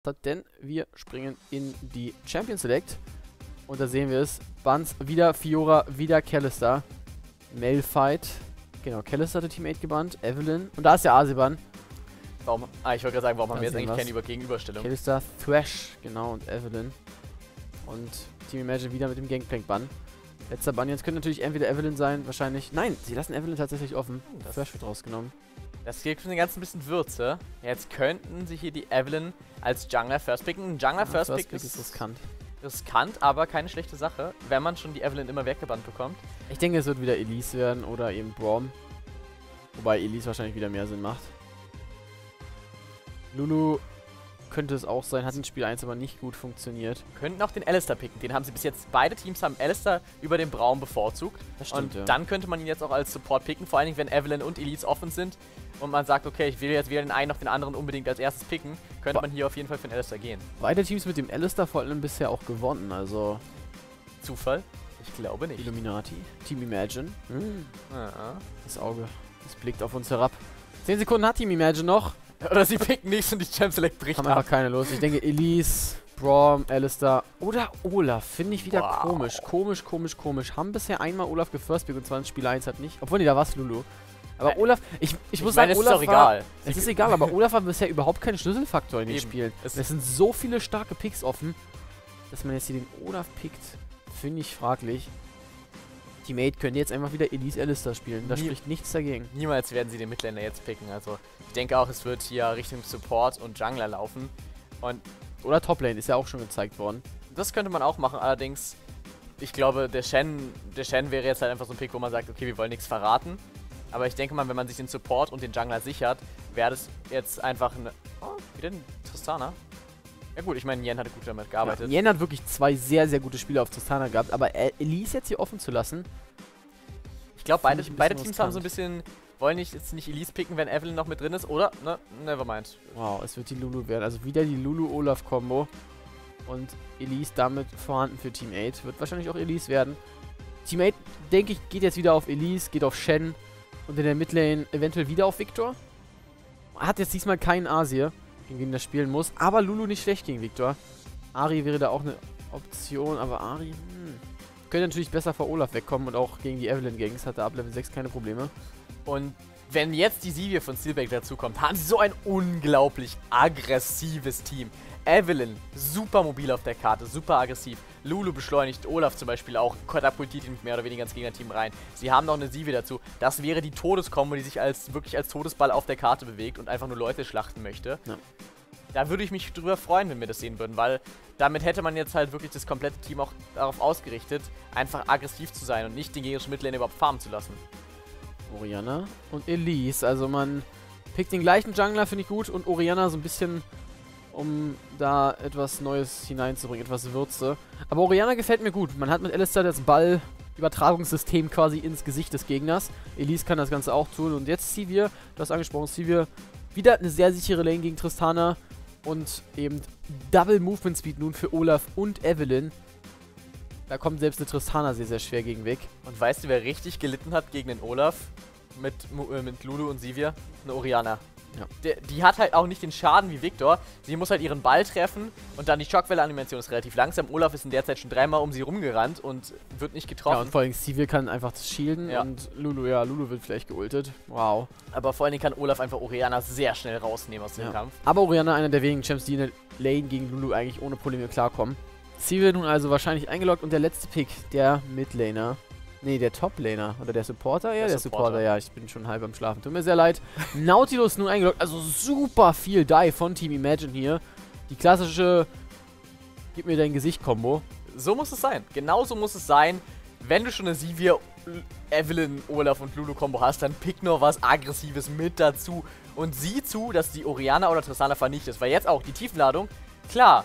Denn wir springen in die Champion Select. Und da sehen wir es. Buns, wieder Fiora, wieder Kalista. Malphite. Genau, Kalista hat der Teammate gebannt. Evelynn. Und da ist der Asi-Ban. Warum? Ich wollte gerade sagen, warum haben wir jetzt eigentlich keine Gegenüberstellung? Kalista, Thresh, genau, und Evelynn. Und Team Imagine wieder mit dem Gangplank-Bann. Letzter Bann. Jetzt könnte natürlich entweder Evelynn sein, wahrscheinlich. Nein, sie lassen Evelynn tatsächlich offen. Thresh wird rausgenommen. Das gibt mir ganz ein bisschen Würze. Jetzt könnten sie hier die Evelynn als Jungler First picken. Ein Jungler First Pick ist riskant. Riskant, aber keine schlechte Sache, wenn man schon die Evelynn immer weggebannt bekommt. Ich denke, es wird wieder Elise werden oder eben Braum. Wobei Elise wahrscheinlich wieder mehr Sinn macht. Lulu könnte es auch sein, hat in Spiel 1 aber nicht gut funktioniert. Könnten auch den Alistar picken, den haben sie bis jetzt, beide Teams haben Alistar über den Braum bevorzugt. Das stimmt, und dann könnte man ihn jetzt auch als Support picken, vor allen Dingen, wenn Evelynn und Elise offen sind und man sagt, okay, ich will jetzt weder den einen noch den anderen unbedingt als erstes picken, könnte man hier auf jeden Fall für den Alistar gehen. Beide Teams mit dem Alistar vor allem bisher auch gewonnen, also... Zufall? Ich glaube nicht. Illuminati, Team Imagine. Ja. Das Auge, das blickt auf uns herab. 10 Sekunden hat Team Imagine noch. Oder sie picken nichts und die Champ Select bricht ab. Haben einfach keine Lust. Ich denke Elise, Braum, Alistar oder Olaf. Finde ich wieder komisch. Haben bisher einmal Olaf gefirstpickt und zwar in Spiel 1 hat nicht. Obwohl, nee, da war es Lulu. Aber Olaf, ich muss sagen, Olaf ist auch egal. Es ist egal, aber Olaf war bisher überhaupt kein Schlüsselfaktor in den Spielen. Es sind so viele starke Picks offen, dass man jetzt hier den Olaf pickt, finde ich fraglich. Teammate könnte jetzt einfach wieder Elise Alistar spielen. Da spricht nichts dagegen. Niemals werden sie den Midlaner jetzt picken. Also ich denke auch, es wird hier Richtung Support und Jungler laufen. Oder Toplane ist ja auch schon gezeigt worden. Das könnte man auch machen, allerdings, ich glaube, der Shen wäre jetzt halt einfach so ein Pick, wo man sagt, okay, wir wollen nichts verraten. Aber ich denke mal, wenn man sich den Support und den Jungler sichert, wäre das jetzt einfach eine... Oh, wieder ein Tristana. Ja gut, ich meine, Yen hatte gut damit gearbeitet. Ja, Yen hat wirklich zwei sehr, sehr gute Spiele auf Tristana gehabt, aber Elise jetzt hier offen zu lassen... Ich glaube, beide Teams haben so ein bisschen... Wollen jetzt nicht Elise picken, wenn Evelynn noch mit drin ist, oder? Ne, nevermind. Wow, es wird die Lulu werden. Also wieder die Lulu-Olaf-Kombo. Und Elise damit vorhanden für Team 8. Wird wahrscheinlich auch Elise werden. Team 8, denke ich, geht jetzt wieder auf Elise, geht auf Shen. Und in der Midlane eventuell wieder auf Viktor. Hat jetzt diesmal keinen Asir, gegen den er spielen muss. Aber Lulu nicht schlecht gegen Viktor. Ari wäre da auch eine Option, aber Ari, könnte natürlich besser vor Olaf wegkommen und auch gegen die Evelynn-Gangs hat er ab Level 6 keine Probleme. Und wenn jetzt die Sivir von Steelback dazukommt, haben sie so ein unglaublich aggressives Team. Evelynn, super mobil auf der Karte, super aggressiv. Lulu beschleunigt, Olaf zum Beispiel auch, katapultiert ihn mehr oder weniger ins Gegnerteam rein. Sie haben noch eine Sivir dazu. Das wäre die Todeskombo, die sich wirklich als Todesball auf der Karte bewegt und einfach nur Leute schlachten möchte. Ja. Da würde ich mich drüber freuen, wenn wir das sehen würden, weil damit hätte man jetzt halt wirklich das komplette Team auch darauf ausgerichtet, einfach aggressiv zu sein und nicht den gegnerischen Midlaner überhaupt farmen zu lassen. Orianna und Elise, also man pickt den gleichen Jungler, finde ich gut, und Orianna so ein bisschen, um da etwas Neues hineinzubringen, etwas Würze. Aber Orianna gefällt mir gut, man hat mit Alistar das Ball-Übertragungssystem quasi ins Gesicht des Gegners. Elise kann das Ganze auch tun und jetzt Sivir, du hast angesprochen, Sivir, wieder eine sehr sichere Lane gegen Tristana und eben Double Movement Speed nun für Olaf und Evelynn. Da kommt selbst eine Tristana sehr, sehr schwer gegen weg. Und weißt du, wer richtig gelitten hat gegen den Olaf mit Lulu und Sivir? Eine Orianna. Ja. Die hat halt auch nicht den Schaden wie Viktor. Sie muss halt ihren Ball treffen und dann die Schockwelle-Animation ist relativ langsam. Olaf ist in der Zeit schon dreimal um sie rumgerannt und wird nicht getroffen. Ja, und vor allem Sivir kann einfach das shielden und Lulu wird vielleicht geultet. Wow. Aber vor allen Dingen kann Olaf einfach Orianna sehr schnell rausnehmen aus dem Kampf. Aber Orianna einer der wenigen Champs, die in der Lane gegen Lulu eigentlich ohne Probleme klarkommen. Sivir nun also wahrscheinlich eingeloggt und der letzte Pick, der Midlaner. Ne, der Top-Laner. Oder der Supporter? Ja, der Supporter, ja. Ich bin schon halb am Schlafen. Tut mir sehr leid. Nautilus nun eingeloggt. Also super viel Die von Team Imagine hier. Die klassische Gib mir dein Gesicht-Kombo. So muss es sein. Genauso muss es sein. Wenn du schon eine Sivir, Evelynn, Olaf und Lulu-Kombo hast, dann pick nur was Aggressives mit dazu. Und sieh zu, dass die Orianna oder Tristana vernichtet. Weil jetzt auch die Tiefenladung, klar,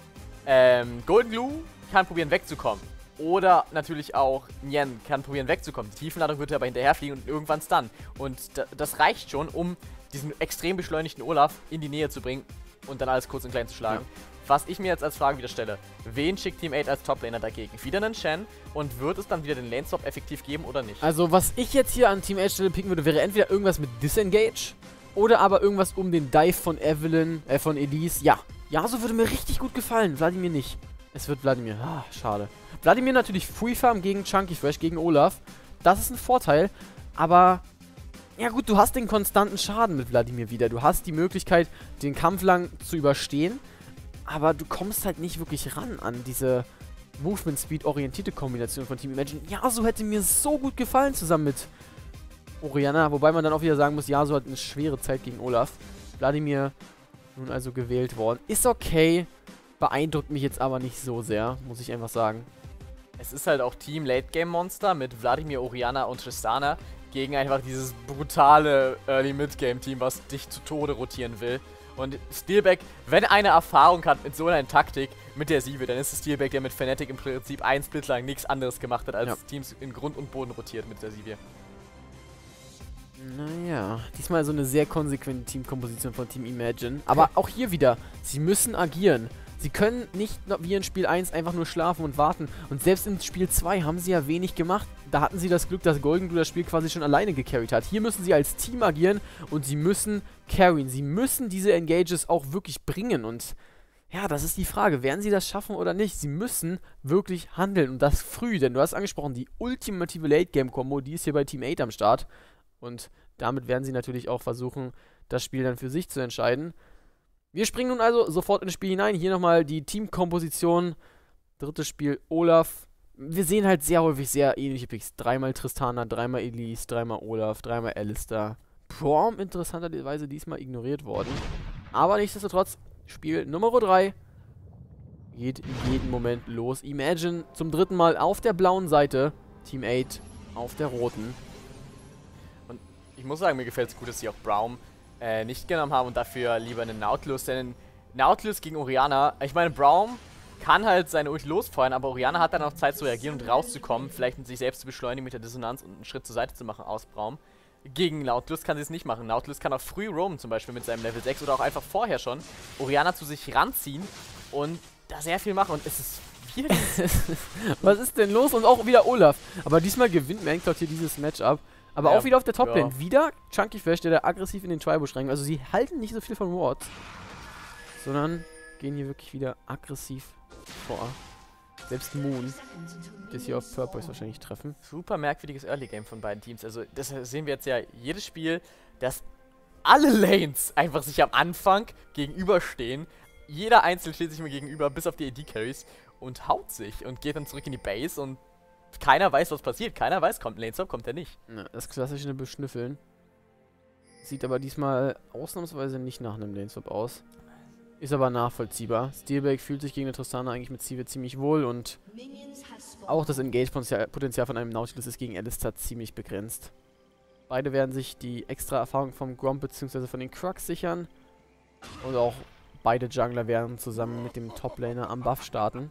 Golden Glue kann probieren wegzukommen. Oder natürlich auch Nyen kann probieren wegzukommen. Die Tiefenladung wird aber hinterherfliegen und irgendwann stunnen. Und das reicht schon, um diesen extrem beschleunigten Olaf in die Nähe zu bringen und dann alles kurz und klein zu schlagen. Ja. Was ich mir jetzt als Frage wieder stelle, wen schickt Team 8 als Top-Laner dagegen? Wieder einen Shen und wird es dann wieder den Lane-Swap effektiv geben oder nicht? Also was ich jetzt hier an Team 8 Stelle picken würde, wäre entweder irgendwas mit Disengage oder aber irgendwas um den Dive von Evelynn, von Elise. Ja, Yasuo würde mir richtig gut gefallen, Wladimir nicht. Es wird Wladimir. Ah, schade. Wladimir natürlich Free Farm gegen Chunky Fresh, gegen Olaf. Das ist ein Vorteil, aber ja gut, du hast den konstanten Schaden mit Wladimir wieder. Du hast die Möglichkeit, den Kampf lang zu überstehen, aber du kommst halt nicht wirklich ran an diese Movement Speed orientierte Kombination von Team Imagine. Yasuo hätte mir so gut gefallen zusammen mit Orianna, wobei man dann auch wieder sagen muss, Yasuo hat eine schwere Zeit gegen Olaf. Wladimir nun also gewählt worden. Ist okay, beeindruckt mich jetzt aber nicht so sehr, muss ich einfach sagen. Es ist halt auch Team Late Game Monster mit Wladimir, Orianna und Tristana gegen einfach dieses brutale Early Mid Game Team, was dich zu Tode rotieren will. Und Steelback, wenn eine Erfahrung hat mit so einer Taktik, mit der Sivir, dann ist es Steelback, der mit Fnatic im Prinzip einen Split lang nichts anderes gemacht hat, als Teams in Grund und Boden rotiert mit der Sivir. Naja, diesmal so eine sehr konsequente Teamkomposition von Team Imagine. Aber auch hier wieder, sie müssen agieren. Sie können nicht wie in Spiel 1 einfach nur schlafen und warten. Und selbst in Spiel 2 haben sie ja wenig gemacht. Da hatten sie das Glück, dass Golden Glue das Spiel quasi schon alleine gecarried hat. Hier müssen sie als Team agieren und sie müssen carryen. Sie müssen diese Engages auch wirklich bringen. Und ja, das ist die Frage. Werden sie das schaffen oder nicht? Sie müssen wirklich handeln und das früh. Denn du hast angesprochen, die ultimative Late-Game-Kombo, die ist hier bei Team 8 am Start. Und damit werden sie natürlich auch versuchen, das Spiel dann für sich zu entscheiden. Wir springen nun also sofort ins Spiel hinein. Hier nochmal die Teamkomposition. Drittes Spiel Olaf. Wir sehen halt sehr häufig sehr ähnliche Picks. Dreimal Tristana, dreimal Elise, dreimal Olaf, dreimal Alistar. Braum interessanterweise diesmal ignoriert worden. Aber nichtsdestotrotz, Spiel Nummer 3 geht in jedem Moment los. Imagine zum dritten Mal auf der blauen Seite. Team 8 auf der roten. Und ich muss sagen, mir gefällt es gut, dass sie auch Braum nicht genommen haben und dafür lieber einen Nautilus, denn Nautilus gegen Orianna, ich meine, Braum kann halt seine Ulti losfeuern, aber Orianna hat dann auch Zeit zu reagieren und rauszukommen, vielleicht mit sich selbst zu beschleunigen mit der Dissonanz und einen Schritt zur Seite zu machen aus Braum. Gegen Nautilus kann sie es nicht machen. Nautilus kann auch früh roamen, zum Beispiel mit seinem Level 6 oder auch einfach vorher schon Orianna zu sich ranziehen und da sehr viel machen und es ist viel. Was ist denn los? Und auch wieder Olaf. Aber diesmal gewinnt Mancloud hier dieses Matchup. Aber ja, auch wieder auf der Toplane. Ja. Wieder Chunky Fresh, der da aggressiv in den Tribush reingeht. Also sie halten nicht so viel von Wards, sondern gehen hier wirklich wieder aggressiv vor. Selbst Moon das hier auf Purpose wahrscheinlich treffen. Super merkwürdiges Early Game von beiden Teams. Also das sehen wir jetzt ja jedes Spiel, dass alle Lanes einfach sich am Anfang gegenüberstehen. Jeder einzeln steht sich mal gegenüber, bis auf die AD-Carries und haut sich und geht dann zurück in die Base und keiner weiß, was passiert. Keiner weiß, kommt ein Laneswap, kommt er nicht. Ja, das klassische Beschnüffeln. Sieht aber diesmal ausnahmsweise nicht nach einem Laneswap aus. Ist aber nachvollziehbar. Steelback fühlt sich gegen eine Tristana eigentlich mit Sivir ziemlich wohl und auch das Engage-Potenzial von einem Nautilus ist gegen Alistar ziemlich begrenzt. Beide werden sich die extra Erfahrung vom Gromp bzw. von den Crux sichern. Und auch beide Jungler werden zusammen mit dem Top-Laner am Buff starten.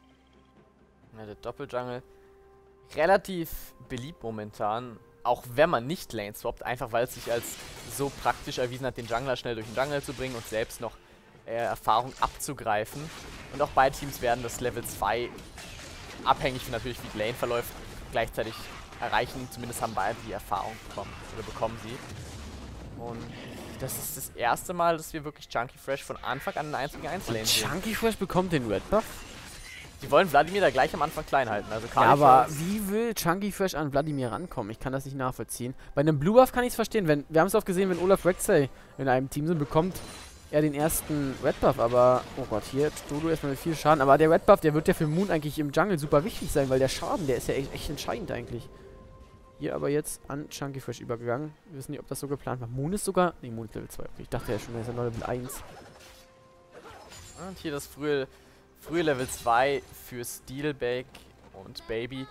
Ja, der Doppel-Jungle relativ beliebt momentan, auch wenn man nicht Lane swappt, einfach weil es sich als so praktisch erwiesen hat, den Jungler schnell durch den Jungle zu bringen und selbst noch Erfahrung abzugreifen. Und auch beide Teams werden das Level 2, abhängig von natürlich wie die Lane verläuft, gleichzeitig erreichen. Zumindest haben beide die Erfahrung bekommen, oder bekommen sie. Und das ist das erste Mal, dass wir wirklich Chunky Fresh von Anfang an in 1 gegen 1 Lane sehen. Chunky Fresh bekommt den Red Buff? Die wollen Wladimir da gleich am Anfang klein halten. Also ja, aber wie will Chunky Fresh an Wladimir rankommen? Ich kann das nicht nachvollziehen. Bei einem Blue Buff kann ich es verstehen. Wir haben es oft gesehen, wenn Olaf Rexay in einem Team sind, bekommt er den ersten Red Buff. Aber, oh Gott, hier hat Dodo erstmal mit viel Schaden. Aber der Red Buff, der wird ja für Moon eigentlich im Jungle super wichtig sein, weil der Schaden, der ist ja echt entscheidend eigentlich. Hier aber jetzt an Chunky Fresh übergegangen. Wir wissen nicht, ob das so geplant war. Moon ist sogar... Ne, Moon ist Level 2. Okay, ich dachte ja schon, er ist ja noch Level 1. Und hier das frühe Level 2 für Steelback und Baby.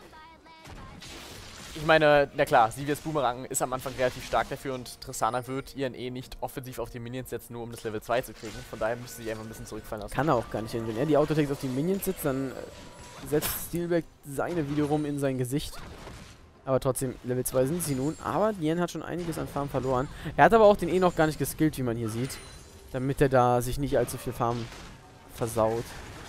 Ich meine, na klar, Sivirs Boomerang ist am Anfang relativ stark dafür und Tristana wird ihren nicht offensiv auf die Minions setzen, nur um das Level 2 zu kriegen. Von daher müsste sie einfach ein bisschen zurückfallen lassen. Kann er auch gar nicht hin. Wenn er die Autotakes auf die Minions setzt, dann setzt Steelback seine wiederum in sein Gesicht. Aber trotzdem, Level 2 sind sie nun. Aber Yen hat schon einiges an Farm verloren. Er hat aber auch den noch gar nicht geskillt, wie man hier sieht. Damit er da sich nicht allzu viel Farm versaut.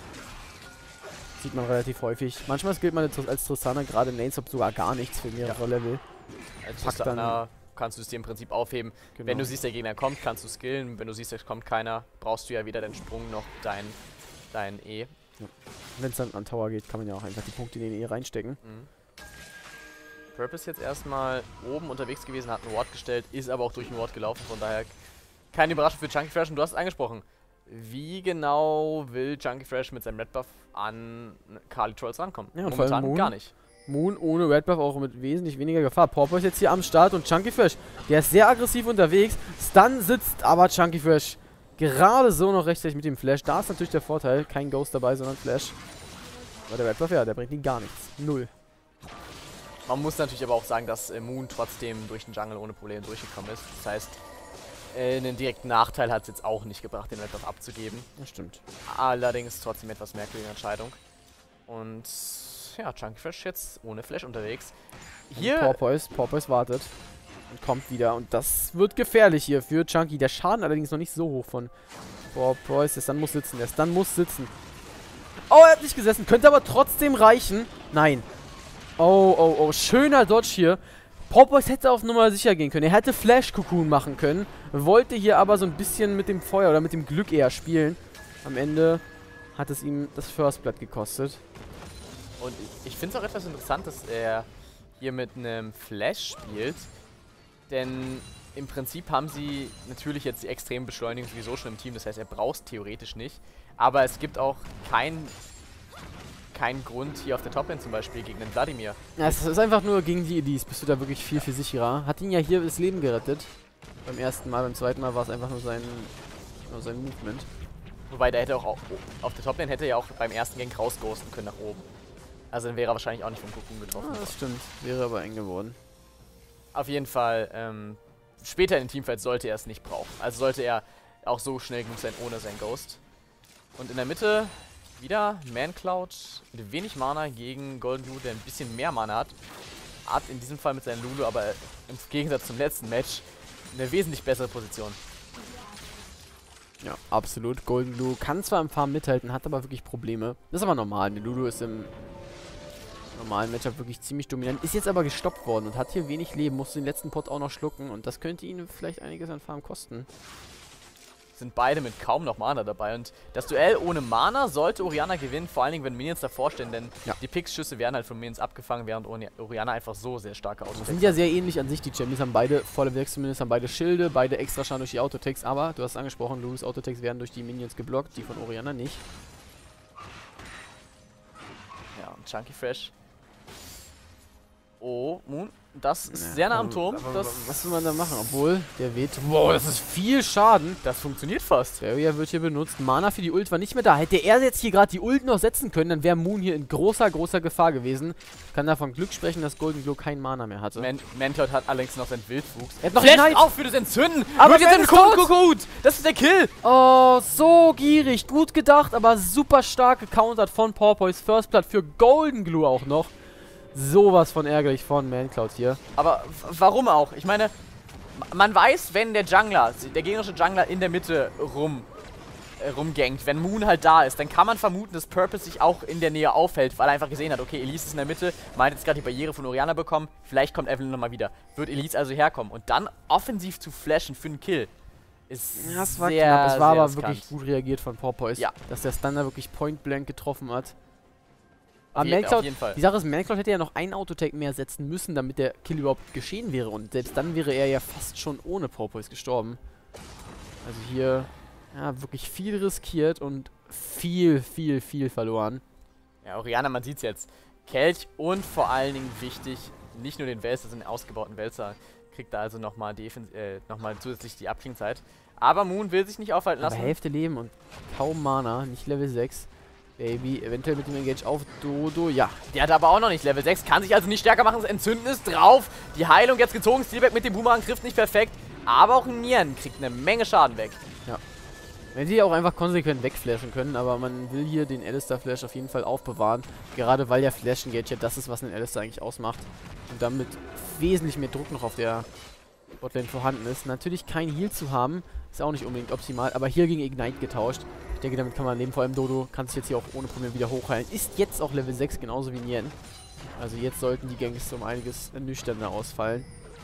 Sieht man relativ häufig. Manchmal skillt man als Tristana gerade in Laneswap sogar gar nichts für mehrere Level. Tristana kannst du es dir im Prinzip aufheben. Genau. Wenn du siehst, der Gegner kommt, kannst du skillen. Wenn du siehst, es kommt keiner, brauchst du ja weder den Sprung noch dein E. Ja. Wenn es dann an Tower geht, kann man ja auch einfach die Punkte in den E reinstecken. Mhm. Purpose jetzt erstmal oben unterwegs gewesen, hat einen Ward gestellt, ist aber auch durch den Ward gelaufen, von daher keine Überraschung für Chunky Fresh. Und du hast es angesprochen. Wie genau will Chunky Fresh mit seinem Red Buff an Kali Trolls rankommen? Ja, und vor allem Moon, gar nicht. Moon ohne Red Buff auch mit wesentlich weniger Gefahr. Pauper ist jetzt hier am Start und Chunky Fresh, der ist sehr aggressiv unterwegs. Stun sitzt aber Chunky Fresh gerade so noch rechtzeitig mit dem Flash. Da ist natürlich der Vorteil, kein Ghost dabei, sondern Flash. Aber der Red Buff, ja, der bringt ihm gar nichts. Null. Man muss natürlich aber auch sagen, dass Moon trotzdem durch den Jungle ohne Probleme durchgekommen ist. Das heißt, einen direkten Nachteil hat es jetzt auch nicht gebracht, den Red Buff abzugeben. Das stimmt. Allerdings trotzdem etwas merkwürdige Entscheidung. Und ja, Chunky Fresh jetzt ohne Flash unterwegs. Hier Porpoise wartet und kommt wieder. Und das wird gefährlich hier für Chunky. Der Schaden allerdings noch nicht so hoch von Porpoise. Der Stun muss sitzen. Der Stun muss sitzen. Oh, er hat nicht gesessen. Könnte aber trotzdem reichen. Nein. Oh. Schöner Dodge hier. Porpoise hätte auf Nummer sicher gehen können. Er hätte Flash-Cocoon machen können. Wollte hier aber so ein bisschen mit dem Feuer oder mit dem Glück eher spielen. Am Ende hat es ihm das First Blood gekostet. Und ich finde es auch etwas interessant, dass er hier mit einem Flash spielt. Denn im Prinzip haben sie natürlich jetzt die extreme Beschleunigung sowieso schon im Team. Das heißt, er braucht es theoretisch nicht. Aber es gibt auch keinen Grund hier auf der Toplane zum Beispiel gegen den Vladimir. Ja, es ist einfach nur gegen die Elise. Bist du da wirklich viel sicherer. Hat ihn ja hier das Leben gerettet. Beim ersten Mal, beim zweiten Mal war es einfach nur sein Movement. Wobei der hätte auch auf der Toplane hätte er ja auch beim ersten Gang rausghosten können nach oben. Also dann wäre er wahrscheinlich auch nicht vom Cocoon getroffen. Ah, das stimmt. Wäre aber eng geworden. Auf jeden Fall, später in den Teamfight sollte er es nicht brauchen. Also sollte er auch so schnell genug sein ohne sein Ghost. Und in der Mitte wieder Mancloud mit wenig Mana gegen Golden Glue, der ein bisschen mehr Mana hat. Hat in diesem Fall mit seinem Lulu aber im Gegensatz zum letzten Match eine wesentlich bessere Position. Ja, absolut. Golden Glue kann zwar im Farm mithalten, hat aber wirklich Probleme. Das ist aber normal. Der Lulu ist im normalen Matchup wirklich ziemlich dominant. Ist jetzt aber gestoppt worden und hat hier wenig Leben. Musste den letzten Pot auch noch schlucken und das könnte ihn vielleicht einiges an Farm kosten. Sind beide mit kaum noch Mana dabei und das Duell ohne Mana sollte Orianna gewinnen, vor allen Dingen, wenn Minions davor stehen, denn die Pix-Schüsse werden halt von Minions abgefangen, während Orianna einfach so sehr starke Autotext hat. Sind ja sehr ähnlich an sich, die Champions haben beide volle Werks zumindest, haben beide Schilde, beide extra Schaden durch die Autotext, aber du hast es angesprochen, Lulus Autotext werden durch die Minions geblockt, die von Orianna nicht. Ja, und Chunky Fresh. Oh, Moon. Das ist sehr nah am Turm. Was will man da machen? Obwohl, der weht. Wow, das ist viel Schaden. Das funktioniert fast. Barrier wird hier benutzt. Mana für die Ult war nicht mehr da. Hätte er jetzt hier gerade die Ult noch setzen können, dann wäre Moon hier in großer Gefahr gewesen. Kann da von Glück sprechen, dass Golden Glow kein Mana mehr hatte. Mancloud hat allerdings noch seinen Wildwuchs. Er hat noch Flash auf für das Entzünden. Aber jetzt gut. Das ist der Kill. Oh, so gierig. Gut gedacht, aber super stark gecountert von Porpoise. First Blood für Golden Glue auch noch. Sowas von ärgerlich von Mancloud hier. Aber warum auch? Ich meine, man weiß, wenn der gegnerische Jungler in der Mitte rumgangt, wenn Moon halt da ist, dann kann man vermuten, dass Purpose sich auch in der Nähe aufhält, weil er einfach gesehen hat, okay, Elise ist in der Mitte, man hat jetzt gerade die Barriere von Orianna bekommen, vielleicht kommt Evelynn nochmal wieder. Wird Elise also herkommen und dann offensiv zu flashen für einen Kill ist ja, es war sehr, knapp. Es war aber riskant. wirklich gut reagiert von Porpoise, ja, dass der Stun da wirklich point blank getroffen hat. Aber auf jeden Fall. Die Sache ist, Mancloud hätte ja noch einen Autotake mehr setzen müssen, damit der Kill überhaupt geschehen wäre. Und selbst dann wäre er ja fast schon ohne Porpoise gestorben. Also hier, ja, wirklich viel riskiert und viel verloren. Ja, Orianna, man sieht's jetzt. Kelch und vor allen Dingen wichtig, nicht nur den Wälzer, sondern den ausgebauten Wälzer. Kriegt da also nochmal zusätzlich die Abklingzeit. Aber Moon will sich nicht aufhalten lassen. Aber Hälfte Leben und kaum Mana, nicht Level 6. Baby, eventuell mit dem Engage auf Dodo, ja. Der hat aber auch noch nicht Level 6, kann sich also nicht stärker machen, das Entzünden ist drauf. Die Heilung jetzt gezogen, Steelback mit dem Boomerang trifft nicht perfekt, aber auch Nian kriegt eine Menge Schaden weg. Ja. Wenn sie auch einfach konsequent wegflashen können, aber man will hier den Alistar-Flash auf jeden Fall aufbewahren. Gerade weil der Flash-Engage ja das ist, was den Alistar eigentlich ausmacht. Und damit wesentlich mehr Druck noch auf der Botlane vorhanden ist. Natürlich kein Heal zu haben, ist auch nicht unbedingt optimal, aber hier gegen Ignite getauscht. Ich denke, damit kann man leben. Vor allem Dodo kann sich jetzt hier auch ohne Probleme wieder hochheilen. Ist jetzt auch Level 6, genauso wie Nian. Also jetzt sollten die Gangs um einiges nüchterner ausfallen.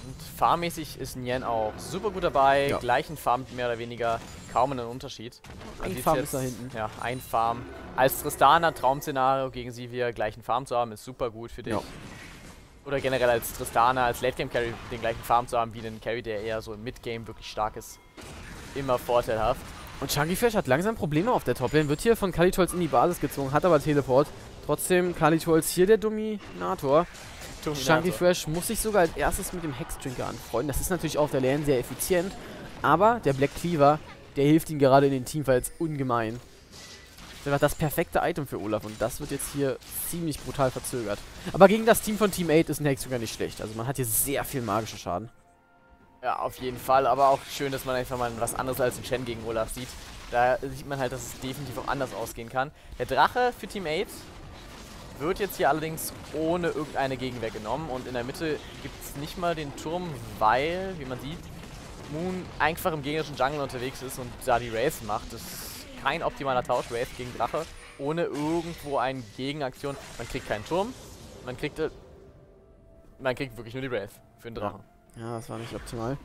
Und farmmäßig ist Nien auch super gut dabei. Ja. Gleichen Farm mehr oder weniger, kaum einen Unterschied. Man Ein sieht's Farm jetzt, ist da hinten. Ja, ein Farm. Als Tristana Traum-Szenario gegen Sivir gleichen Farm zu haben, ist super gut für dich. Ja. Oder generell als Tristana, als Late-Game-Carry den gleichen Farm zu haben wie einen Carry, der eher so im Mid-Game wirklich stark ist. Immer vorteilhaft. Und Chunky Fresh hat langsam Probleme auf der Toplane, wird hier von Kalitols in die Basis gezogen, hat aber Teleport. Trotzdem Kalitols hier der Dominator. Chunky Fresh muss sich sogar als erstes mit dem Hexdrinker anfreunden. Das ist natürlich auf der Lane sehr effizient, aber der Black Cleaver, der hilft ihm gerade in den Teamfights ungemein. Das ist einfach das perfekte Item für Olaf und das wird jetzt hier ziemlich brutal verzögert. Aber gegen das Team von Team 8 ist ein Hexdrinker nicht schlecht. Also man hat hier sehr viel magischen Schaden. Ja, auf jeden Fall, aber auch schön, dass man einfach mal was anderes als ein Shen gegen Olaf sieht. Da sieht man halt, dass es definitiv auch anders ausgehen kann. Der Drache für Team 8 wird jetzt hier allerdings ohne irgendeine Gegenwehr genommen und in der Mitte gibt es nicht mal den Turm, weil, wie man sieht, Moon einfach im gegnerischen Jungle unterwegs ist und da die Wraith macht. Das ist kein optimaler Tausch, Wraith gegen Drache, ohne irgendwo eine Gegenaktion. Man kriegt keinen Turm, man kriegt wirklich nur die Wraith für den Drachen. Ja, das war nicht optimal.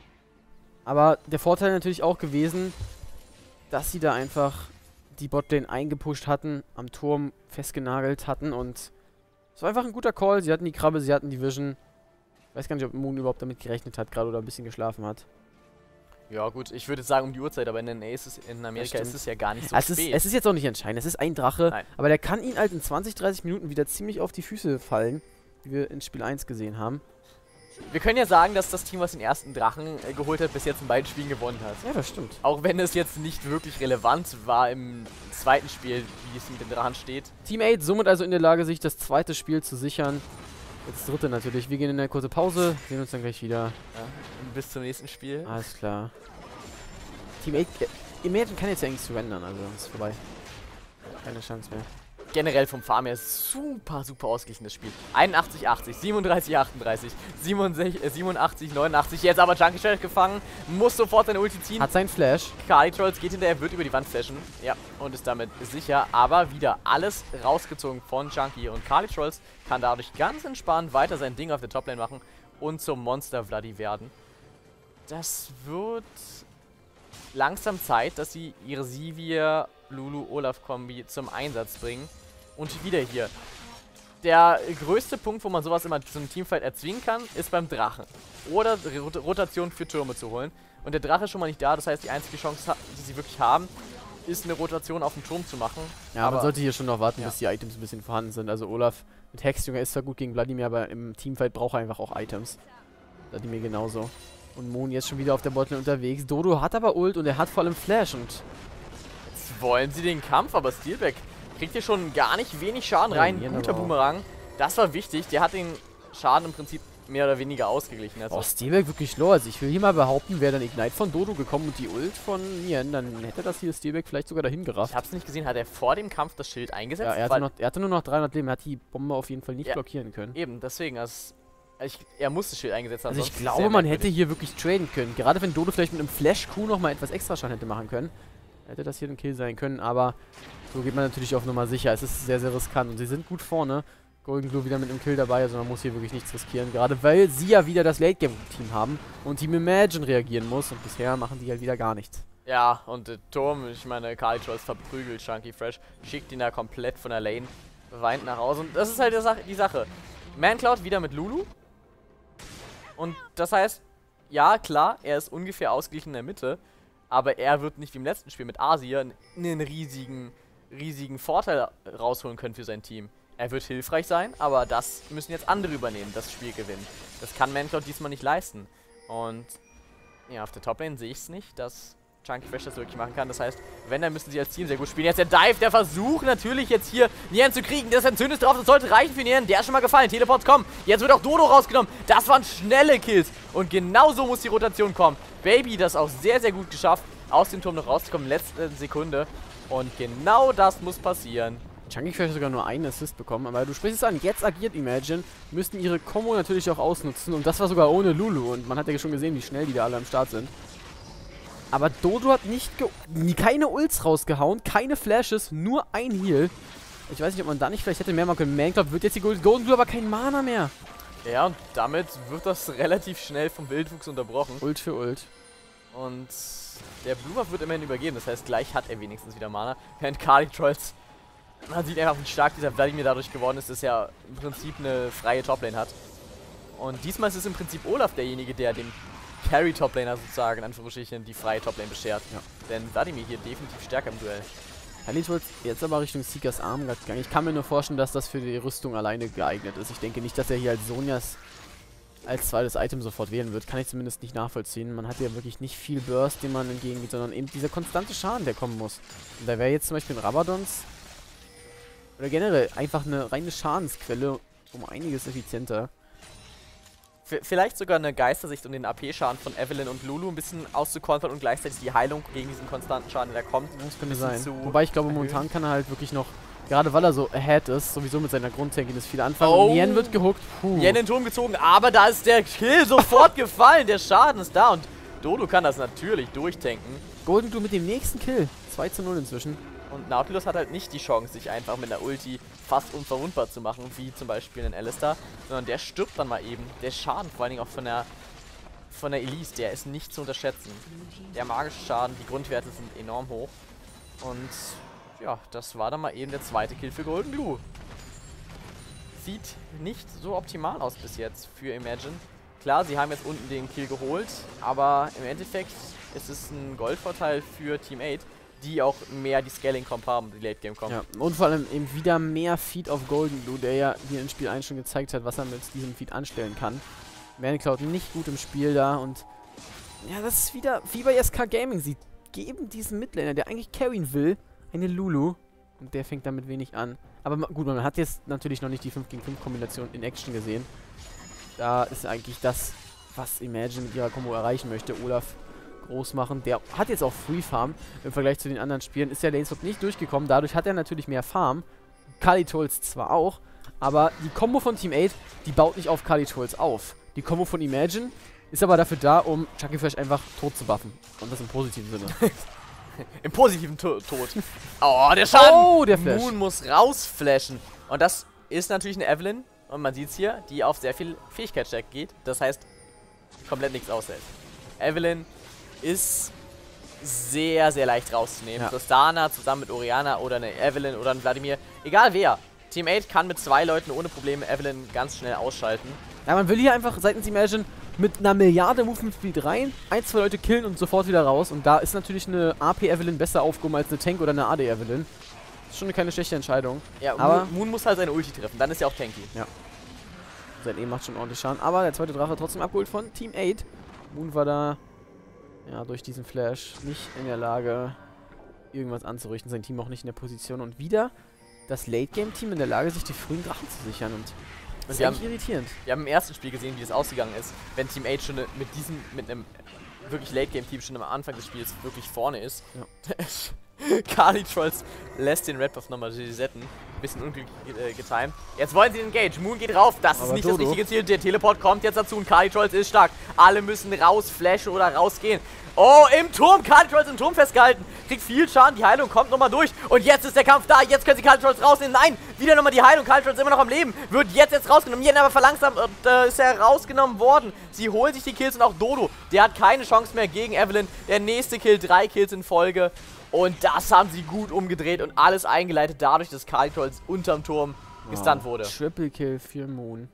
Aber der Vorteil natürlich auch gewesen, dass sie da einfach die Botlane eingepusht hatten, am Turm festgenagelt hatten und es war einfach ein guter Call. Sie hatten die Krabbe, sie hatten die Vision. Ich weiß gar nicht, ob Moon überhaupt damit gerechnet hat gerade oder ein bisschen geschlafen hat. Ja gut, ich würde sagen um die Uhrzeit, aber in Amerika ist es ja gar nicht so spät. Es ist jetzt auch nicht entscheidend, es ist ein Drache, Nein. aber der kann ihn halt in 20, 30 Minuten wieder ziemlich auf die Füße fallen, wie wir in Spiel 1 gesehen haben. Wir können ja sagen, dass das Team, was den ersten Drachen geholt hat, bis jetzt in beiden Spielen gewonnen hat. Ja, das stimmt. Auch wenn es jetzt nicht wirklich relevant war im zweiten Spiel, wie es mit den Drachen steht. Team 8 somit also in der Lage, sich das zweite Spiel zu sichern. Jetzt das dritte natürlich. Wir gehen in eine kurze Pause, sehen uns dann gleich wieder. Ja, bis zum nächsten Spiel. Alles klar. Team 8, Imagine kann jetzt ja eigentlich surrendern, also ist vorbei. Keine Chance mehr. Generell vom Farm her super, super ausgeglichenes Spiel. 81, 80, 37, 38, 87, 89. Jetzt aber Chunky Fresh gefangen, muss sofort seine Ulti ziehen. Hat seinen Flash. Kalitols geht hinterher, wird über die Wand flashen. Ja, und ist damit sicher. Aber wieder alles rausgezogen von Chunky. Und Kalitols kann dadurch ganz entspannt weiter sein Ding auf der Toplane machen und zum Monster Vladi werden. Das wird langsam Zeit, dass sie ihre Sivir Lulu-Olaf-Kombi zum Einsatz bringen. Und wieder hier. Der größte Punkt, wo man sowas immer zum Teamfight erzwingen kann, ist beim Drachen. Oder Rotation für Türme zu holen. Und der Drache ist schon mal nicht da, das heißt, die einzige Chance, die sie wirklich haben, ist eine Rotation auf dem Turm zu machen. Ja, aber man sollte hier schon noch warten, ja, bis die Items ein bisschen vorhanden sind. Also Olaf mit Hexjunge ist zwar gut gegen Vladimir, aber im Teamfight braucht er einfach auch Items. Vladimir genauso. Und Moon jetzt schon wieder auf der Botlane unterwegs. Dodo hat aber Ult und er hat vor allem Flash und... Jetzt wollen sie den Kampf, aber Steelback kriegt hier schon gar nicht wenig Schaden rein. Guter Boomerang. Das war wichtig. Der hat den Schaden im Prinzip mehr oder weniger ausgeglichen. Also Steelback wirklich low. Also ich will hier mal behaupten, wäre dann Ignite von Dodo gekommen und die Ult von Nien, dann hätte das hier Steelback vielleicht sogar dahin gerafft. Ich hab's nicht gesehen. Hat er vor dem Kampf das Schild eingesetzt? Ja, er hatte nur noch 300 Leben. Er hat die Bombe auf jeden Fall nicht blockieren können. Eben, deswegen. Er muss das Schild eingesetzt haben. Also ich glaube, man hätte hier wirklich traden können. Gerade wenn Dodo vielleicht mit einem Flash-Q nochmal etwas extra Schaden hätte machen können. Hätte das hier ein Kill sein können, aber so geht man natürlich auf Nummer sicher. Es ist sehr, sehr riskant und sie sind gut vorne. Golden Glue wieder mit einem Kill dabei, also man muss hier wirklich nichts riskieren. Gerade weil sie ja wieder das Late-Game-Team haben und Team Imagine reagieren muss und bisher machen die halt wieder gar nichts. Ja, und der Turm, ich meine, Kalitols verprügelt Chunky Fresh, schickt ihn da komplett von der Lane, weint nach Hause und das ist halt die Sache. Mancloud wieder mit Lulu und das heißt, ja klar, er ist ungefähr ausgeglichen in der Mitte, aber er wird nicht wie im letzten Spiel mit Asia einen riesigen Vorteil rausholen können für sein Team. Er wird hilfreich sein, aber das müssen jetzt andere übernehmen, das Spiel gewinnen. Das kann Mancloud diesmal nicht leisten. Und ja, auf der Toplane sehe ich es nicht, dass Chunky Fresh das wirklich machen kann. Das heißt, wenn, dann müssen sie als Team sehr gut spielen. Jetzt der Dive, der Versuch natürlich jetzt hier Nien zu kriegen. Das entzündet drauf, das sollte reichen für Nien. Der ist schon mal gefallen. Teleports kommen. Jetzt wird auch Dodo rausgenommen. Das waren schnelle Kills. Und genau so muss die Rotation kommen. Baby das auch sehr, sehr gut geschafft, aus dem Turm noch rauszukommen. Letzte Sekunde. Und genau das muss passieren. Chunky Fresh hat sogar nur einen Assist bekommen, aber du sprichst es an, jetzt agiert Imagine, müssten ihre Combo natürlich auch ausnutzen und das war sogar ohne Lulu und man hat ja schon gesehen, wie schnell die da alle am Start sind. Aber Dodo hat keine Ults rausgehauen, keine Flashes, nur ein Heal. Ich weiß nicht, ob man da nicht vielleicht hätte mehr machen können. Mancloud wird jetzt die Golden Glue, aber kein Mana mehr. Ja, und damit wird das relativ schnell vom Wildwuchs unterbrochen. Ult für Ult. Und der Blue Buff wird immerhin übergeben, das heißt, gleich hat er wenigstens wieder Mana. Während Kali-Trolls, man sieht einfach, wie stark dieser Vladimir dadurch geworden ist, dass er im Prinzip eine freie Toplane hat. Und diesmal ist es im Prinzip Olaf derjenige, der dem Carry-Toplaner sozusagen, in Anführungsstrichen, die freie Toplane beschert. Ja. Denn Vladimir hier definitiv stärker im Duell. Kali-Trolls jetzt aber Richtung Seekers Arm gegangen. Ich kann mir nur vorstellen, dass das für die Rüstung alleine geeignet ist. Ich denke nicht, dass er hier als Sonjas als zweites Item sofort wählen wird. Kann ich zumindest nicht nachvollziehen. Man hat ja wirklich nicht viel Burst, den man entgegengeht, sondern eben dieser konstante Schaden, der kommen muss. Und da wäre jetzt zum Beispiel ein Rabadons oder generell einfach eine reine Schadensquelle um einiges effizienter. Vielleicht sogar eine Geistersicht, um den AP-Schaden von Evelynn und Lulu ein bisschen auszukontern und gleichzeitig die Heilung gegen diesen konstanten Schaden, der kommt. Das könnte sein. Wobei ich glaube, momentan kann er halt wirklich noch, gerade weil er so ahead ist, sowieso mit seiner Grundtankiness viel anfangen. Oh. Und Yen wird gehuckt. Yen in den Turm gezogen, aber da ist der Kill sofort gefallen. Der Schaden ist da und Dodo kann das natürlich durchtanken. Golden Glue mit dem nächsten Kill. 2:0 inzwischen. Und Nautilus hat halt nicht die Chance, sich einfach mit einer Ulti fast unverwundbar zu machen, wie zum Beispiel ein Alistar, sondern der stirbt dann mal eben. Der Schaden, vor allen Dingen auch von der Elise, der ist nicht zu unterschätzen. Der magische Schaden, die Grundwerte sind enorm hoch. Und ja, das war dann mal eben der zweite Kill für Golden Glue. Sieht nicht so optimal aus bis jetzt für Imagine. Klar, sie haben jetzt unten den Kill geholt, aber im Endeffekt ist es ein Goldvorteil für Team 8, die auch mehr die Scaling-Comp haben, die Late-Game-Comp. Ja, und vor allem eben wieder mehr Feed auf Golden Glue, der ja hier in Spiel 1 schon gezeigt hat, was er mit diesem Feed anstellen kann. Manicloud nicht gut im Spiel da und ja, das ist wieder wie bei SK Gaming. Sie geben diesen Midlaner, der eigentlich carryen will, eine Lulu und der fängt damit wenig an. Aber gut, man hat jetzt natürlich noch nicht die 5 gegen 5 Kombination in Action gesehen. Da ist eigentlich das, was Imagine mit ihrer Combo erreichen möchte. Olaf groß machen. Der hat jetzt auch Free Farm im Vergleich zu den anderen Spielen. Ist der Laneswap nicht durchgekommen. Dadurch hat er natürlich mehr Farm. Kali-Trolls zwar auch, aber die Combo von Team 8, die baut nicht auf Kali-Trolls auf. Die Combo von Imagine ist aber dafür da, um Chucky Fresh einfach tot zu buffen. Und das im positiven Sinne. Im positiven Tod. Oh, der Schaden! Oh, der Flash. Moon muss rausflashen. Und das ist natürlich eine Evelynn, und man sieht es hier, die auf sehr viel Fähigkeitsstärke geht. Das heißt, komplett nichts aushält. Evelynn ist sehr, sehr leicht rauszunehmen. Ja. Tristana zusammen mit Orianna oder eine Evelynn oder ein Vladimir. Egal wer. Team 8 kann mit 2 Leuten ohne Probleme Evelynn ganz schnell ausschalten. Ja, man will hier einfach seitens Imagine mit einer Milliarde Movement Speed rein, 1, 2 Leute killen und sofort wieder raus. Und da ist natürlich eine AP Evelynn besser aufgehoben als eine Tank oder eine AD Evelynn. Ist schon keine schlechte Entscheidung. Ja, aber Moon muss halt seine Ulti treffen, dann ist er auch tanky. Ja. Sein E macht schon ordentlich Schaden. Aber der zweite Drache trotzdem abgeholt von Team 8. Moon war da, ja, durch diesen Flash nicht in der Lage, irgendwas anzurichten. Sein Team auch nicht in der Position. Und wieder das Late-Game-Team in der Lage, sich die frühen Drachen zu sichern. Und das ist eigentlich irritierend. Wir haben im ersten Spiel gesehen, wie es ausgegangen ist, wenn Team 8 schon mit einem wirklich Late-Game-Team schon am Anfang des Spiels wirklich vorne ist. Ja. Kali-Trolls lässt den Red Buff nochmal resetten. Bisschen unglücklich getimed. Jetzt wollen sie den Engage. Moon geht rauf. Das ist nicht das richtige Ziel. Der Teleport kommt jetzt dazu und Kali-Trolls ist stark. Alle müssen raus, flashen oder rausgehen. Oh, im Turm. Kali-Trolls im Turm festgehalten. Kriegt viel Schaden. Die Heilung kommt nochmal durch. Und jetzt ist der Kampf da. Jetzt können sie Kali-Trolls rausnehmen. Nein, wieder nochmal die Heilung. Kali-Trolls immer noch am Leben. Wird jetzt rausgenommen. Yen aber verlangsamt. Ist er rausgenommen worden. Sie holen sich die Kills und auch Dodo. Der hat keine Chance mehr gegen Evelynn. Der nächste Kill. 3 Kills in Folge. Und das haben sie gut umgedreht und alles eingeleitet dadurch, dass Kali-Trolls unterm Turm gestunt wurde. Triple Kill für Moon.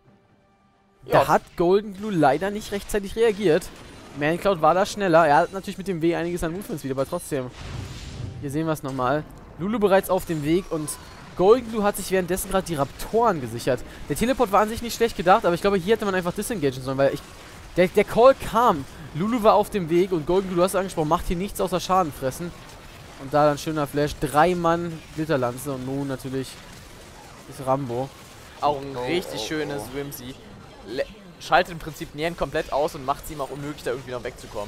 Ja. Da hat Golden Glue leider nicht rechtzeitig reagiert. Manicloud war da schneller. Er hat natürlich mit dem W einiges an Movements wieder, aber trotzdem. Hier sehen wir es nochmal. Lulu bereits auf dem Weg und Golden Glue hat sich währenddessen gerade die Raptoren gesichert. Der Teleport war an sich nicht schlecht gedacht, aber ich glaube, hier hätte man einfach disengagen sollen, weil der Call kam. Lulu war auf dem Weg und Golden Glue, du hast es angesprochen, macht hier nichts außer Schaden fressen. Und da dann schöner Flash. 3 Mann Glitterlanze und Moon natürlich ist Rambo. Auch ein richtig schönes Whimsy. Schaltet im Prinzip Nien komplett aus und macht es ihm auch unmöglich, da irgendwie noch wegzukommen.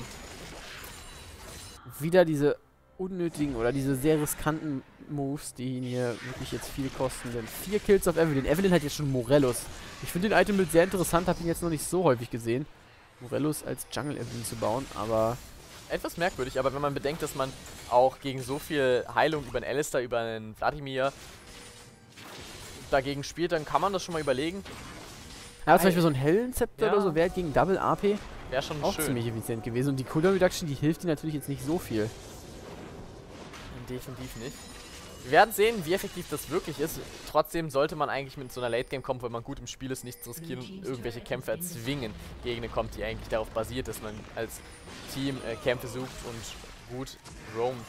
Wieder diese unnötigen oder diese sehr riskanten Moves, die ihn hier wirklich jetzt viel kosten. Denn 4 Kills auf Evelynn. Evelynn hat jetzt schon Morellos. Ich finde den Item-Bild sehr interessant, habe ihn jetzt noch nicht so häufig gesehen. Morellos als Jungle Evelynn zu bauen, aber etwas merkwürdig, aber wenn man bedenkt, dass man auch gegen so viel Heilung über einen Alistar, über einen Vladimir dagegen spielt, dann kann man das schon mal überlegen. Ja, zum Beispiel so ein Hellenzepter Ja. oder so wäre gegen Double AP Wäre schon auch schön. ziemlich effizient gewesen. Und die Cooldown Reduction, die hilft dir natürlich jetzt nicht so viel. Definitiv nicht. Wir werden sehen, wie effektiv das wirklich ist. Trotzdem sollte man eigentlich mit so einer Late-Game-Comp, wenn man gut im Spiel ist, nichts riskieren und irgendwelche Kämpfe erzwingen gegen eine Comp, die eigentlich darauf basiert, dass man als Team Kämpfe sucht und gut roamt.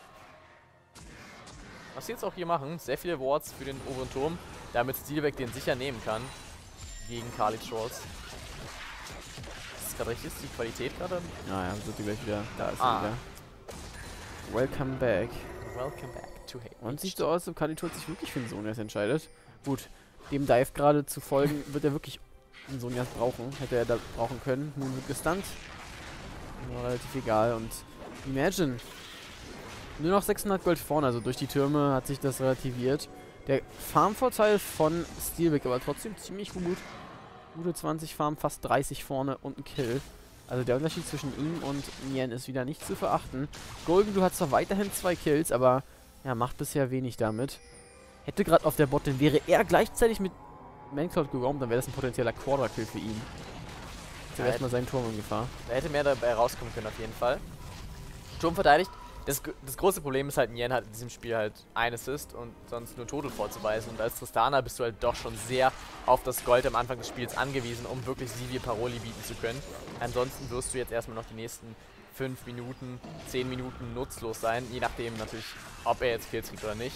Was sie jetzt auch hier machen, sehr viele Wards für den oberen Turm, damit Steelback den sicher nehmen kann gegen Kali Trolls. Ist das gerade richtig? Ist die Qualität gerade? Naja, wird die gleich wieder. Da ist sie Ah. wieder. Welcome back. Welcome back to Hate. Und sieht so aus, als ob Kalitor sich wirklich für den Sonias entscheidet. Gut, dem Dive gerade zu folgen, wird er wirklich einen Sonias brauchen. Hätte er da brauchen können. Moon wird gestunt. War relativ egal. Und Imagine. Nur noch 600 Gold vorne, also durch die Türme hat sich das relativiert. Der Farmvorteil von Steelback aber trotzdem ziemlich gut. Gute 20 Farm, fast 30 vorne und ein Kill. Also der Unterschied zwischen ihm und Nien ist wieder nicht zu verachten. Golden Blue hat zwar weiterhin 2 Kills, aber ja, macht bisher wenig damit. Hätte gerade auf der Bot, dann wäre er gleichzeitig mit Mancloud geroamt, dann wäre das ein potenzieller Quarter-Kill für ihn. Jetzt Ja, erstmal seinen Turm in Gefahr. Da hätte mehr dabei rauskommen können auf jeden Fall. Turm verteidigt. Das große Problem ist halt, Nien hat in diesem Spiel halt ein Assist und sonst nur Total vorzuweisen. Und als Tristana bist du halt doch schon sehr auf das Gold am Anfang des Spiels angewiesen, um wirklich Sivir Paroli bieten zu können. Ansonsten wirst du jetzt erstmal noch die nächsten 5 Minuten, 10 Minuten nutzlos sein, je nachdem natürlich, ob er jetzt Kills kriegt oder nicht.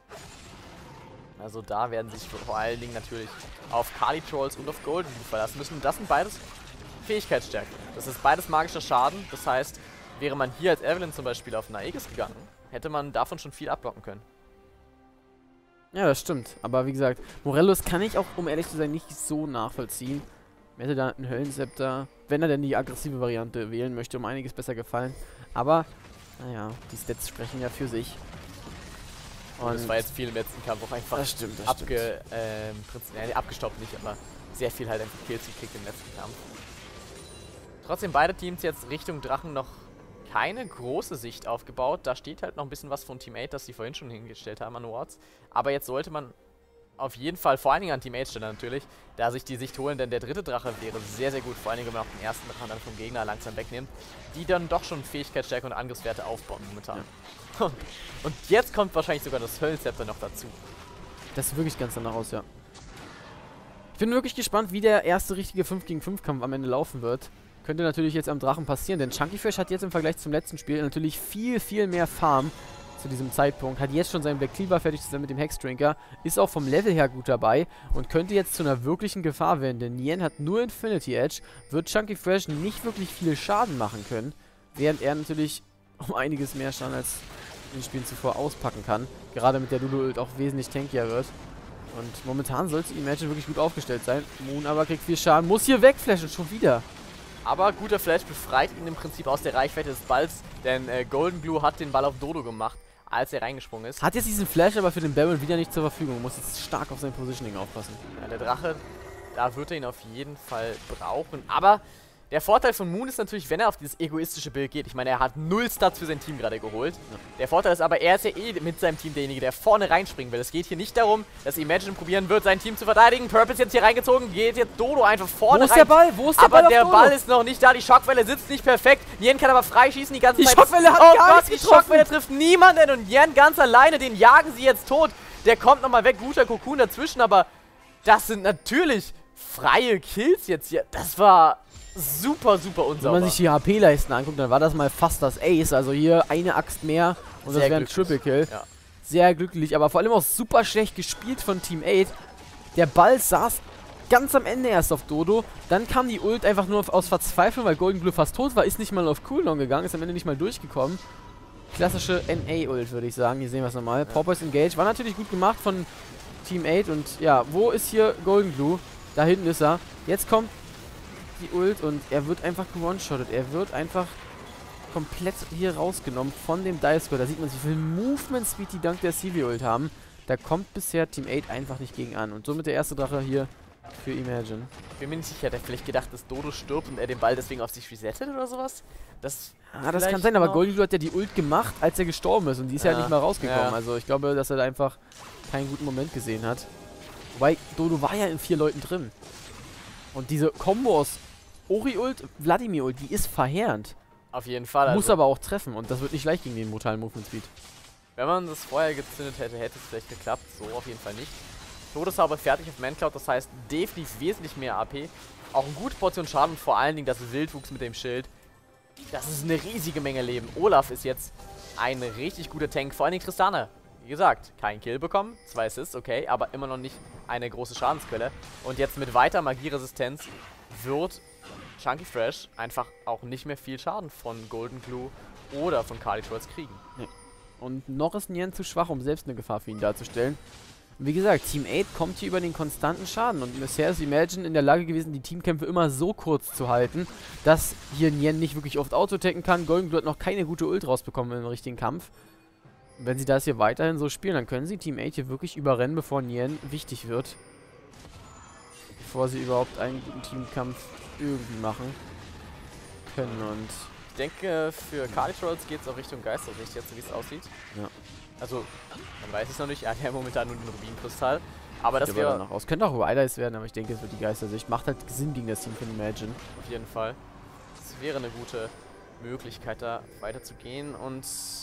Also da werden sich vor allen Dingen natürlich auf Kali Trolls und auf Golden Blue verlassen müssen. Das sind beides Fähigkeitsstärken. Das ist beides magischer Schaden. Das heißt, wäre man hier als Evelyn zum Beispiel auf eine Aegis gegangen, hätte man davon schon viel abblocken können. Ja, das stimmt. Aber wie gesagt, Morellos kann ich auch, um ehrlich zu sein, nicht so nachvollziehen. Mir hätte da ein Höllenzepter, wenn er denn die aggressive Variante wählen möchte, um einiges besser gefallen. Aber, naja, die Stats sprechen ja für sich. Und das war jetzt viel im letzten Kampf auch einfach das stimmt, abgestoppt nicht, aber sehr viel halt einfach Kills gekriegt im letzten Kampf. Trotzdem beide Teams jetzt Richtung Drachen noch keine große Sicht aufgebaut. Da steht halt noch ein bisschen was von Team 8, das sie vorhin schon hingestellt haben an Wards. Aber jetzt sollte man auf jeden Fall, vor allen Dingen an Team 8 stellen natürlich, da sich die Sicht holen, denn der dritte Drache wäre sehr, sehr gut, vor allen Dingen, wenn man auch den ersten Drachen dann vom Gegner langsam wegnimmt, die dann doch schon Fähigkeitsstärke und Angriffswerte aufbauen momentan. Ja. Und jetzt kommt wahrscheinlich sogar das Höllenzepter noch dazu. Das sieht wirklich ganz danach aus, ja. Ich bin wirklich gespannt, wie der erste richtige 5 gegen 5 Kampf am Ende laufen wird. Könnte natürlich jetzt am Drachen passieren, denn Chunky Fresh hat jetzt im Vergleich zum letzten Spiel natürlich viel, viel mehr Farm zu diesem Zeitpunkt. Hat jetzt schon seinen Black Cleaver fertig zusammen mit dem Hexdrinker. Ist auch vom Level her gut dabei und könnte jetzt zu einer wirklichen Gefahr werden, denn Nien hat nur Infinity Edge, wird Chunky Fresh nicht wirklich viel Schaden machen können, während er natürlich um einiges mehr Schaden als in den Spielen zuvor auspacken kann. Gerade mit der Lulu-Ult auch wesentlich tankier wird. Und momentan sollte Imagine wirklich gut aufgestellt sein. Moon aber kriegt viel Schaden, muss hier wegflashen, schon wieder. Aber guter Flash befreit ihn im Prinzip aus der Reichweite des Balls, denn Golden Blue hat den Ball auf Dodo gemacht, als er reingesprungen ist. Hat jetzt diesen Flash aber für den Baron wieder nicht zur Verfügung. Muss jetzt stark auf sein Positioning aufpassen. Ja, der Drache, da wird er ihn auf jeden Fall brauchen. Aber der Vorteil von Moon ist natürlich, wenn er auf dieses egoistische Bild geht. Ich meine, er hat 0 Stats für sein Team gerade geholt. Ja. Der Vorteil ist aber, er ist ja eh mit seinem Team derjenige, der vorne reinspringen will. Es geht hier nicht darum, dass Imagine probieren wird, sein Team zu verteidigen. Purple ist jetzt hier reingezogen, geht jetzt Dodo einfach vorne rein. Wo ist der Ball? Wo ist der Ball? Aber der Ball ist noch nicht da, die Schockwelle sitzt nicht perfekt. Nien kann aber freischießen die ganze Zeit. Die Schockwelle hat gar nichts getroffen. Die Schockwelle trifft niemanden und Nien ganz alleine, den jagen sie jetzt tot. Der kommt nochmal weg, guter Cocoon dazwischen, aber das sind natürlich freie Kills jetzt hier. Das war super, super unsauber. Wenn man sich die HP-Leisten anguckt, dann war das mal fast das Ace. Also hier eine Axt mehr und das wäre ein Triple-Kill. Ja. Sehr glücklich, aber vor allem auch super schlecht gespielt von Team 8. Der Ball saß ganz am Ende erst auf Dodo. Dann kam die Ult einfach nur aus Verzweiflung, weil Golden Blue fast tot war. Ist nicht mal auf Cooldown gegangen, ist am Ende nicht mal durchgekommen. Klassische NA-Ult, würde ich sagen. Hier sehen wir es nochmal. Ja. Pauper's Engage war natürlich gut gemacht von Team 8. Und ja, wo ist hier Golden Blue? Da hinten ist er. Jetzt kommt die Ult und er wird einfach gewone-shottet. Er wird einfach komplett hier rausgenommen von dem Dive Squad. Da sieht man, wie viel Movement Speed die dank der CV-Ult haben. Da kommt bisher Team 8 einfach nicht gegen an. Und somit der erste Drache hier für Imagine. Ich bin mir nicht sicher, hat er vielleicht gedacht, dass Dodo stirbt und er den Ball deswegen auf sich resettet oder sowas? Das kann sein, aber Golden Blue hat ja die Ult gemacht, als er gestorben ist. Und die ist ja nicht mal rausgekommen. Ja. Also ich glaube, dass er da einfach keinen guten Moment gesehen hat. Wobei, Dodo war ja in 4 Leuten drin. Und diese Kombo aus Ori-Ult, Vladimir-Ult, die ist verheerend. Auf jeden Fall. Muss aber auch treffen und das wird nicht leicht gegen den brutalen Movement Speed. Wenn man das vorher gezündet hätte, hätte es vielleicht geklappt. So auf jeden Fall nicht. Todeshaube fertig auf Mancloud, das heißt definitiv wesentlich mehr AP. Auch eine gute Portion Schaden, vor allen Dingen das Wildwuchs mit dem Schild. Das ist eine riesige Menge Leben. Olaf ist jetzt ein richtig guter Tank, vor allen Dingen Tristana. Wie gesagt, kein Kill bekommen, 2 Assists, okay, aber immer noch nicht eine große Schadensquelle. Und jetzt mit weiter Magieresistenz wird Chunky Fresh einfach auch nicht mehr viel Schaden von Golden Glue oder von Carly-Trolls kriegen. Nee. Und noch ist Nien zu schwach, um selbst eine Gefahr für ihn darzustellen. Und wie gesagt, Team 8 kommt hier über den konstanten Schaden. Und bisher ist Imagine in der Lage gewesen, die Teamkämpfe immer so kurz zu halten, dass hier Nien nicht wirklich oft autotacken kann. Golden Glue hat noch keine gute Ult rausbekommen im richtigen Kampf. Und wenn sie das hier weiterhin so spielen, dann können sie Team 8 hier wirklich überrennen, bevor Nien wichtig wird. Bevor sie überhaupt einen guten Teamkampf irgendwie machen können. Und ich denke, für Carly-Trolls geht es auch Richtung Geistersicht, jetzt wie es aussieht. ja. Also, man weiß es noch nicht, er hat ja momentan nur den Rubinkristall. Aber das wäre danach aus. Könnte auch Rivalize werden, aber ich denke, es wird die Geistersicht. Macht halt Sinn gegen das Team von Imagine. auf jeden Fall. Das wäre eine gute Möglichkeit, da weiterzugehen. Und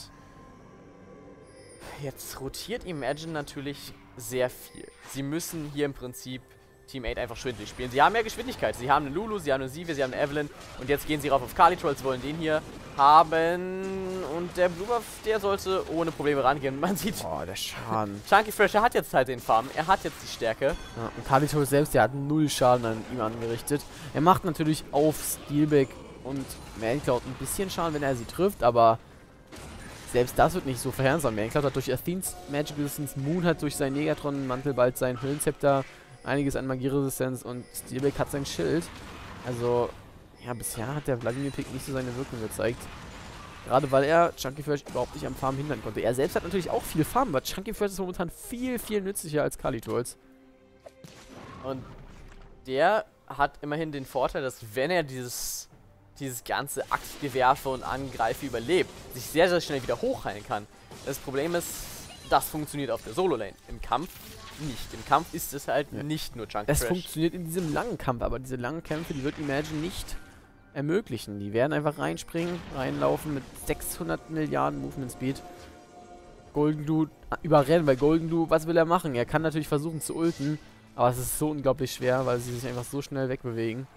jetzt rotiert Imagine natürlich sehr viel. Sie müssen hier im Prinzip Team 8 einfach schwindelig spielen. Sie haben ja Geschwindigkeit. Sie haben eine Lulu, sie haben eine Sivir, sie haben eine Evelynn. Und jetzt gehen sie rauf auf Carly-Trolls, wollen den hier haben. Und der Blue Buff, der sollte ohne Probleme rangehen. Man sieht, Oh, der Schaden. Chunky Fresh, er hat jetzt halt den Farm. Er hat jetzt die Stärke. Ja, und Carly-Trolls selbst, der hat 0 Schaden an ihm angerichtet. Er macht natürlich auf Steelback und Mancloud ein bisschen Schaden, wenn er sie trifft, aber selbst das wird nicht so verheerend sein. Mancloud hat durch Athene's Magic Resistance, Moon hat durch seinen Negatron-Mantel bald sein Höhlenzepter einiges an Magieresistenz und Steelback hat sein Schild. Also, ja, bisher hat der Vladimir Pick nicht so seine Wirkung gezeigt. Gerade weil er Chunky Fresh überhaupt nicht am Farm hindern konnte. Er selbst hat natürlich auch viel Farm, aber Chunky Fresh ist momentan viel, viel nützlicher als Carly-Trolls. Und der hat immerhin den Vorteil, dass wenn er dieses ganze Axtgewerfe und Angreife überlebt, sich sehr, sehr schnell wieder hochheilen kann. Das Problem ist, das funktioniert auf der Solo-Lane. Im Kampf nicht. Im Kampf ist es halt nicht nur Chunky Fresh. Das funktioniert in diesem langen Kampf, aber diese langen Kämpfe, die wird Imagine nicht ermöglichen. Die werden einfach reinspringen, reinlaufen mit 600 Milliarden Movement Speed. Golden Glue überrennen, weil Golden Glue, was will er machen? Er kann natürlich versuchen zu ulten, aber es ist so unglaublich schwer, weil sie sich einfach so schnell wegbewegen.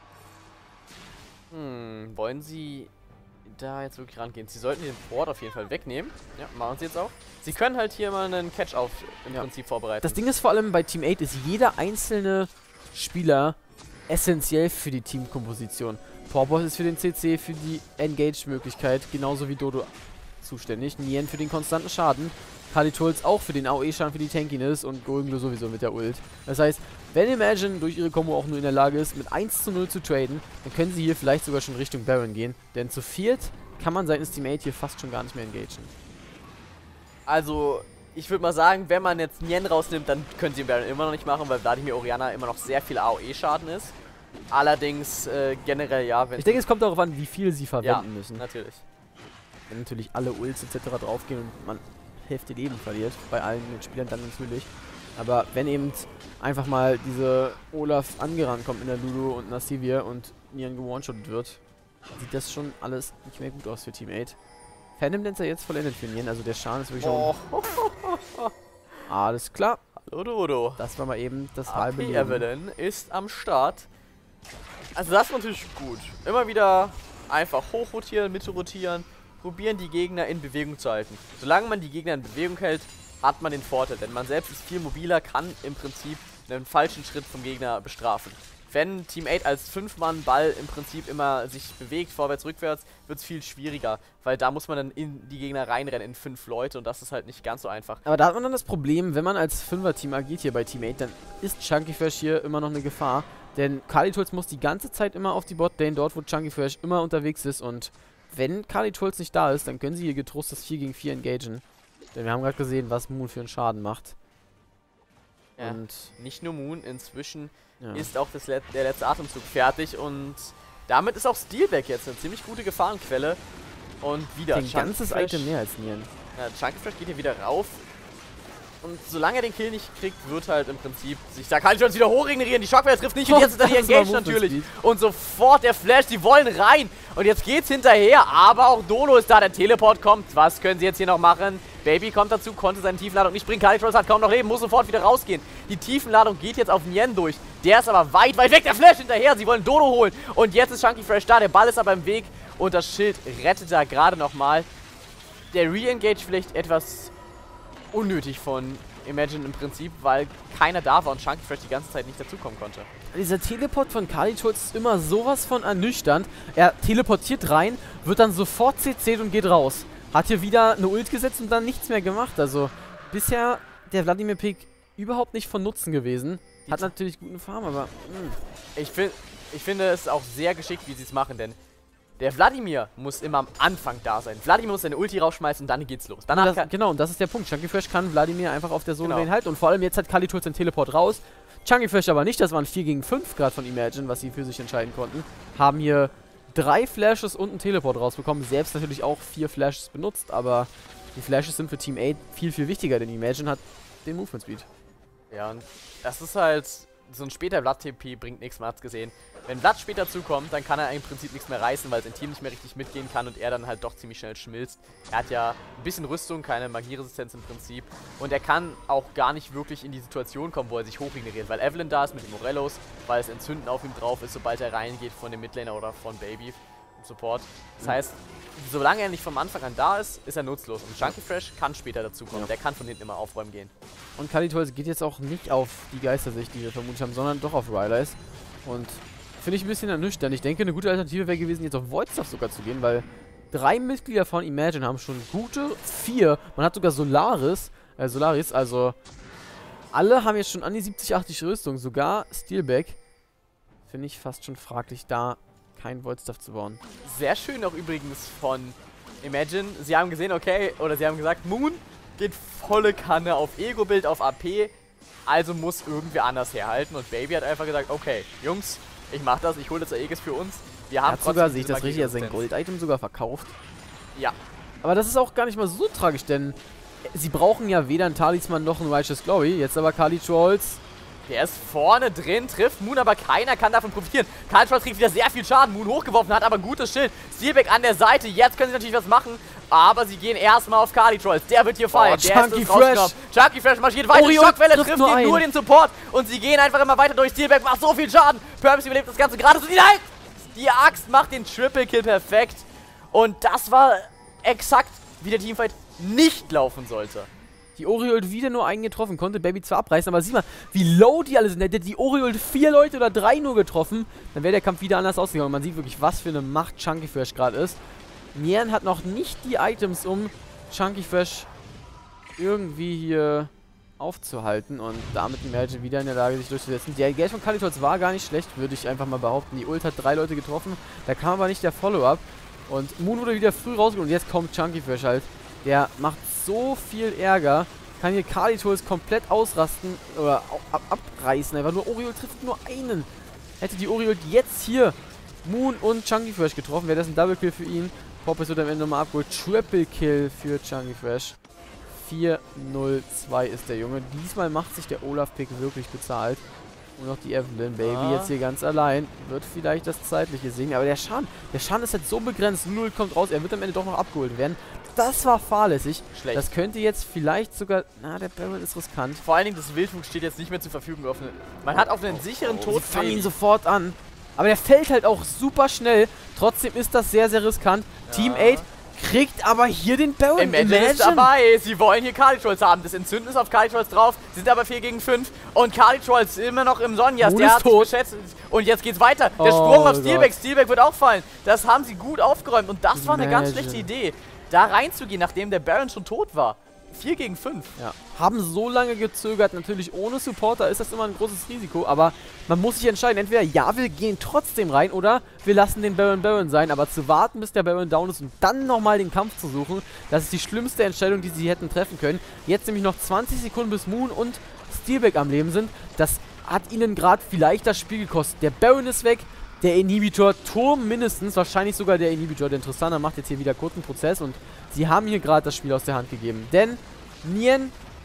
Wollen sie da jetzt wirklich rangehen? Sie sollten den Ward auf jeden Fall wegnehmen. Ja, machen sie jetzt auch. Sie können halt hier mal einen Catch-Off im Prinzip vorbereiten. Das Ding ist vor allem bei Team 8 ist jeder einzelne Spieler essentiell für die Teamkomposition. Porboss ist für den CC, für die Engage-Möglichkeit, genauso wie Dodo zuständig. Nien für den konstanten Schaden. Carly-Trolls auch für den AOE-Schaden, für die Tankiness und Golden Glue sowieso mit der Ult. Das heißt, wenn Imagine durch ihre Combo auch nur in der Lage ist, mit 1:0 zu traden, dann können sie hier vielleicht sogar schon Richtung Baron gehen. Denn zu viert kann man seitens Team 8 hier fast schon gar nicht mehr engagen. Also, ich würde mal sagen, wenn man jetzt Nien rausnimmt, dann können sie den Baron immer noch nicht machen, weil Vladimir Orianna immer noch sehr viel AOE-Schaden ist. Allerdings generell ja, wenn... Ich denke, es kommt darauf an, wie viel sie verwenden müssen. Natürlich. Wenn natürlich alle Ults etc. draufgehen und man Hälfte Leben verliert, bei allen Spielern dann natürlich. Aber wenn eben einfach mal diese Olaf angerannt kommt in der Lulu und Nasivir und Nien gewone-shottet wird, sieht das schon alles nicht mehr gut aus für Team 8. Phantom Dancer jetzt vollendet für Nien, also der Schaden ist wirklich schon... Alles klar. Hallo Dodo. Das war mal eben das halbe Leben. Evelynn ist am Start. Also das ist natürlich gut. Immer wieder einfach hochrotieren, Mitte rotieren, probieren die Gegner in Bewegung zu halten. Solange man die Gegner in Bewegung hält, hat man den Vorteil, denn man selbst ist viel mobiler, kann im Prinzip einen falschen Schritt vom Gegner bestrafen. Wenn Team 8 als 5-Mann-Ball im Prinzip immer sich bewegt, vorwärts, rückwärts, wird es viel schwieriger, weil da muss man dann in die Gegner reinrennen, in 5 Leute, und das ist halt nicht ganz so einfach. Aber da hat man dann das Problem, wenn man als 5er-Team agiert hier bei Team 8, dann ist Chunky Fresh hier immer noch eine Gefahr, denn Carly-Trolls muss die ganze Zeit immer auf die Bot-Lane, dort wo Chunky Fresh immer unterwegs ist, und wenn Carly-Trolls nicht da ist, dann können sie hier getrost das 4 gegen 4 engagen. Denn wir haben gerade gesehen, was Moon für einen Schaden macht. Ja, und nicht nur Moon, inzwischen ist auch der letzte Atemzug fertig, und damit ist auch Steelback jetzt eine ziemlich gute Gefahrenquelle. Und wieder ein ganzes Item mehr als Nien. Ja, Chunky Fresh geht hier wieder rauf Und solange er den Kill nicht kriegt, wird halt im Prinzip sich da Kalitos wieder hochregenerieren. Die Shockwave trifft nicht und jetzt ist er die Engage natürlich. Und sofort der Flash, die wollen rein. Und jetzt geht's hinterher, aber auch Dono ist da, der Teleport kommt. Was können sie jetzt hier noch machen? Baby kommt dazu, konnte seine Tiefenladung nicht bringen. Kalitos hat kaum noch Leben, muss sofort wieder rausgehen. Die Tiefenladung geht jetzt auf Nien durch. Der ist aber weit, weit weg, der Flash hinterher. Sie wollen Dono holen. Und jetzt ist Chunky Fresh da, der Ball ist aber im Weg. Und das Schild rettet da gerade nochmal. Der Re-Engage vielleicht etwas unnötig von Imagine im Prinzip, weil keiner da war und Chunky Fresh die ganze Zeit nicht dazukommen konnte. Dieser Teleport von Kalitos ist immer sowas von ernüchternd. Er teleportiert rein, wird dann sofort CC'd und geht raus. Hat hier wieder eine Ult gesetzt und dann nichts mehr gemacht. Also bisher der Vladimir Pick überhaupt nicht von Nutzen gewesen. Hat natürlich guten Farm, aber... Ich finde es auch sehr geschickt, wie sie es machen, denn der Vladimir muss immer am Anfang da sein. Vladimir muss seine Ulti rausschmeißen und dann geht's los. Danach genau, und das ist der Punkt. Chunky Fresh kann Vladimir einfach auf der Solo-Lane halten. Und vor allem jetzt hat Kalitos den Teleport raus. Chunky Fresh aber nicht. Das waren 4 gegen 5 gerade von Imagine, was sie für sich entscheiden konnten. Haben hier 3 Flashes und einen Teleport rausbekommen. Selbst natürlich auch 4 Flashes benutzt, aber die Flashes sind für Team 8 viel, viel wichtiger, denn Imagine hat den Movement Speed. Ja, und das ist halt... So ein später Vlad-TP bringt nichts, man hat's gesehen. Wenn Vlad später zukommt, dann kann er im Prinzip nichts mehr reißen, weil sein Team nicht mehr richtig mitgehen kann und er dann halt doch ziemlich schnell schmilzt. Er hat ja ein bisschen Rüstung, keine Magieresistenz im Prinzip. Und er kann auch gar nicht wirklich in die Situation kommen, wo er sich hochregeneriert, weil Evelyn da ist mit den Morellos, weil es Entzünden auf ihm drauf ist, sobald er reingeht von dem Midlaner oder von Baby im Support. Das heißt, solange er nicht vom Anfang an da ist, ist er nutzlos. Und Chunky Fresh kann später dazukommen. Ja. Der kann von hinten immer aufräumen gehen. Und Kalitos geht jetzt auch nicht auf die Geistersicht, die wir vermutet haben, sondern doch auf Rylai's. Und finde ich ein bisschen ernüchternd. Ich denke, eine gute Alternative wäre gewesen, jetzt auf Voidstuff sogar zu gehen, weil 3 Mitglieder von Imagine haben schon gute 4. Man hat sogar Solaris, also alle haben jetzt schon an die 70, 80 Rüstung, sogar Steelback. Finde ich fast schon fraglich, da kein Voidstuff zu bauen. Sehr schön auch übrigens von Imagine. Sie haben gesehen, okay, oder sie haben gesagt, Moon geht volle Kanne auf Ego-Bild, auf AP, also muss irgendwer anders herhalten. Und Baby hat einfach gesagt, okay, Jungs, ich mach das, ich hole das Aegis für uns. Wir haben sogar, sehe ich das richtig, sein Gold-Item sogar verkauft. Ja. Aber das ist auch gar nicht mal so tragisch, denn sie brauchen ja weder einen Talisman noch einen Righteous Glory. Jetzt aber Kalitos. Der ist vorne drin, trifft Moon, aber keiner kann davon profitieren. Kalitos kriegt wieder sehr viel Schaden. Moon hochgeworfen, hat aber ein gutes Schild. Steelback an der Seite, jetzt können sie natürlich was machen. Aber sie gehen erstmal auf Kalitos. Der wird hier fallen. Chunky Fresh. Chunky Fresh marschiert weiter. Die Schockwelle trifft nur den Support. Und sie gehen einfach immer weiter durch. Steelback macht so viel Schaden. Purpose überlebt das Ganze gerade so. Die Axt macht den Triple Kill perfekt. Und das war exakt, wie der Teamfight nicht laufen sollte. Die Ori-Ult wieder nur einen getroffen, konnte Baby zwar abreißen, aber sieh mal, wie low die alle sind. Hätte die Ori-Ult 4 Leute oder 3 nur getroffen, dann wäre der Kampf wieder anders ausgegangen. Man sieht wirklich, was für eine Macht Chunky Fresh gerade ist. Nien hat noch nicht die Items, um Chunky Fresh irgendwie hier aufzuhalten und damit Imagine wieder in der Lage, sich durchzusetzen. Der Geld von Kalitos war gar nicht schlecht, würde ich einfach mal behaupten. Die Ult hat 3 Leute getroffen, da kam aber nicht der Follow-up. Und Moon wurde wieder früh rausgeholt und jetzt kommt Chunky Fresh halt. Der macht so viel Ärger, kann hier Kalitos komplett ausrasten oder abreißen. Einfach nur Ori-Ult trifft nur einen. Hätte die Ori-Ult jetzt hier Moon und Chunky Fresh getroffen, wäre das ein Double Kill für ihn. Poppes wird am Ende nochmal abgeholt. Triple Kill für Chunky Fresh. 4-0-2 ist der Junge. Diesmal macht sich der Olaf-Pick wirklich bezahlt. Und noch die Evelyn. Baby jetzt hier ganz allein. Wird vielleicht das Zeitliche sehen. Aber der Schaden ist halt so begrenzt. 0 kommt raus. Er wird am Ende doch noch abgeholt werden. Das war fahrlässig. Schlecht. Das könnte jetzt vielleicht sogar... Na, der Baron ist riskant. Vor allen Dingen, das Wildwuchs steht jetzt nicht mehr zur Verfügung. Man hat auf einen sicheren Tod... Sie fangen ihn sofort an. Aber der fällt halt auch super schnell. Trotzdem ist das sehr, sehr riskant. Ja. Team 8 kriegt aber hier den Baron. Imagine ist dabei. Sie wollen hier Kalitos haben. Das Entzünden ist auf Kalitos drauf. Sie sind aber 4 gegen 5. Und Kalitos immer noch im Sonjas. Der hat sich geschätzt. Und jetzt geht's weiter. Der Sprung auf Steelback. Steelback wird auch fallen. Das haben sie gut aufgeräumt. Und das war eine ganz schlechte Idee. Da reinzugehen, nachdem der Baron schon tot war. 4 gegen 5. Ja. Haben so lange gezögert. Natürlich ohne Supporter ist das immer ein großes Risiko. Aber man muss sich entscheiden. Entweder ja, wir gehen trotzdem rein oder wir lassen den Baron sein. Aber zu warten, bis der Baron down ist und dann nochmal den Kampf zu suchen, das ist die schlimmste Entscheidung, die sie hätten treffen können. Jetzt nämlich noch 20 Sekunden bis Moon und Steelback am Leben sind. Das hat ihnen gerade vielleicht das Spiel gekostet. Der Baron ist weg. Der Inhibitor, Turm mindestens, wahrscheinlich sogar der Inhibitor. Der Tristana macht jetzt hier wieder kurzen Prozess und sie haben hier gerade das Spiel aus der Hand gegeben. Denn Nien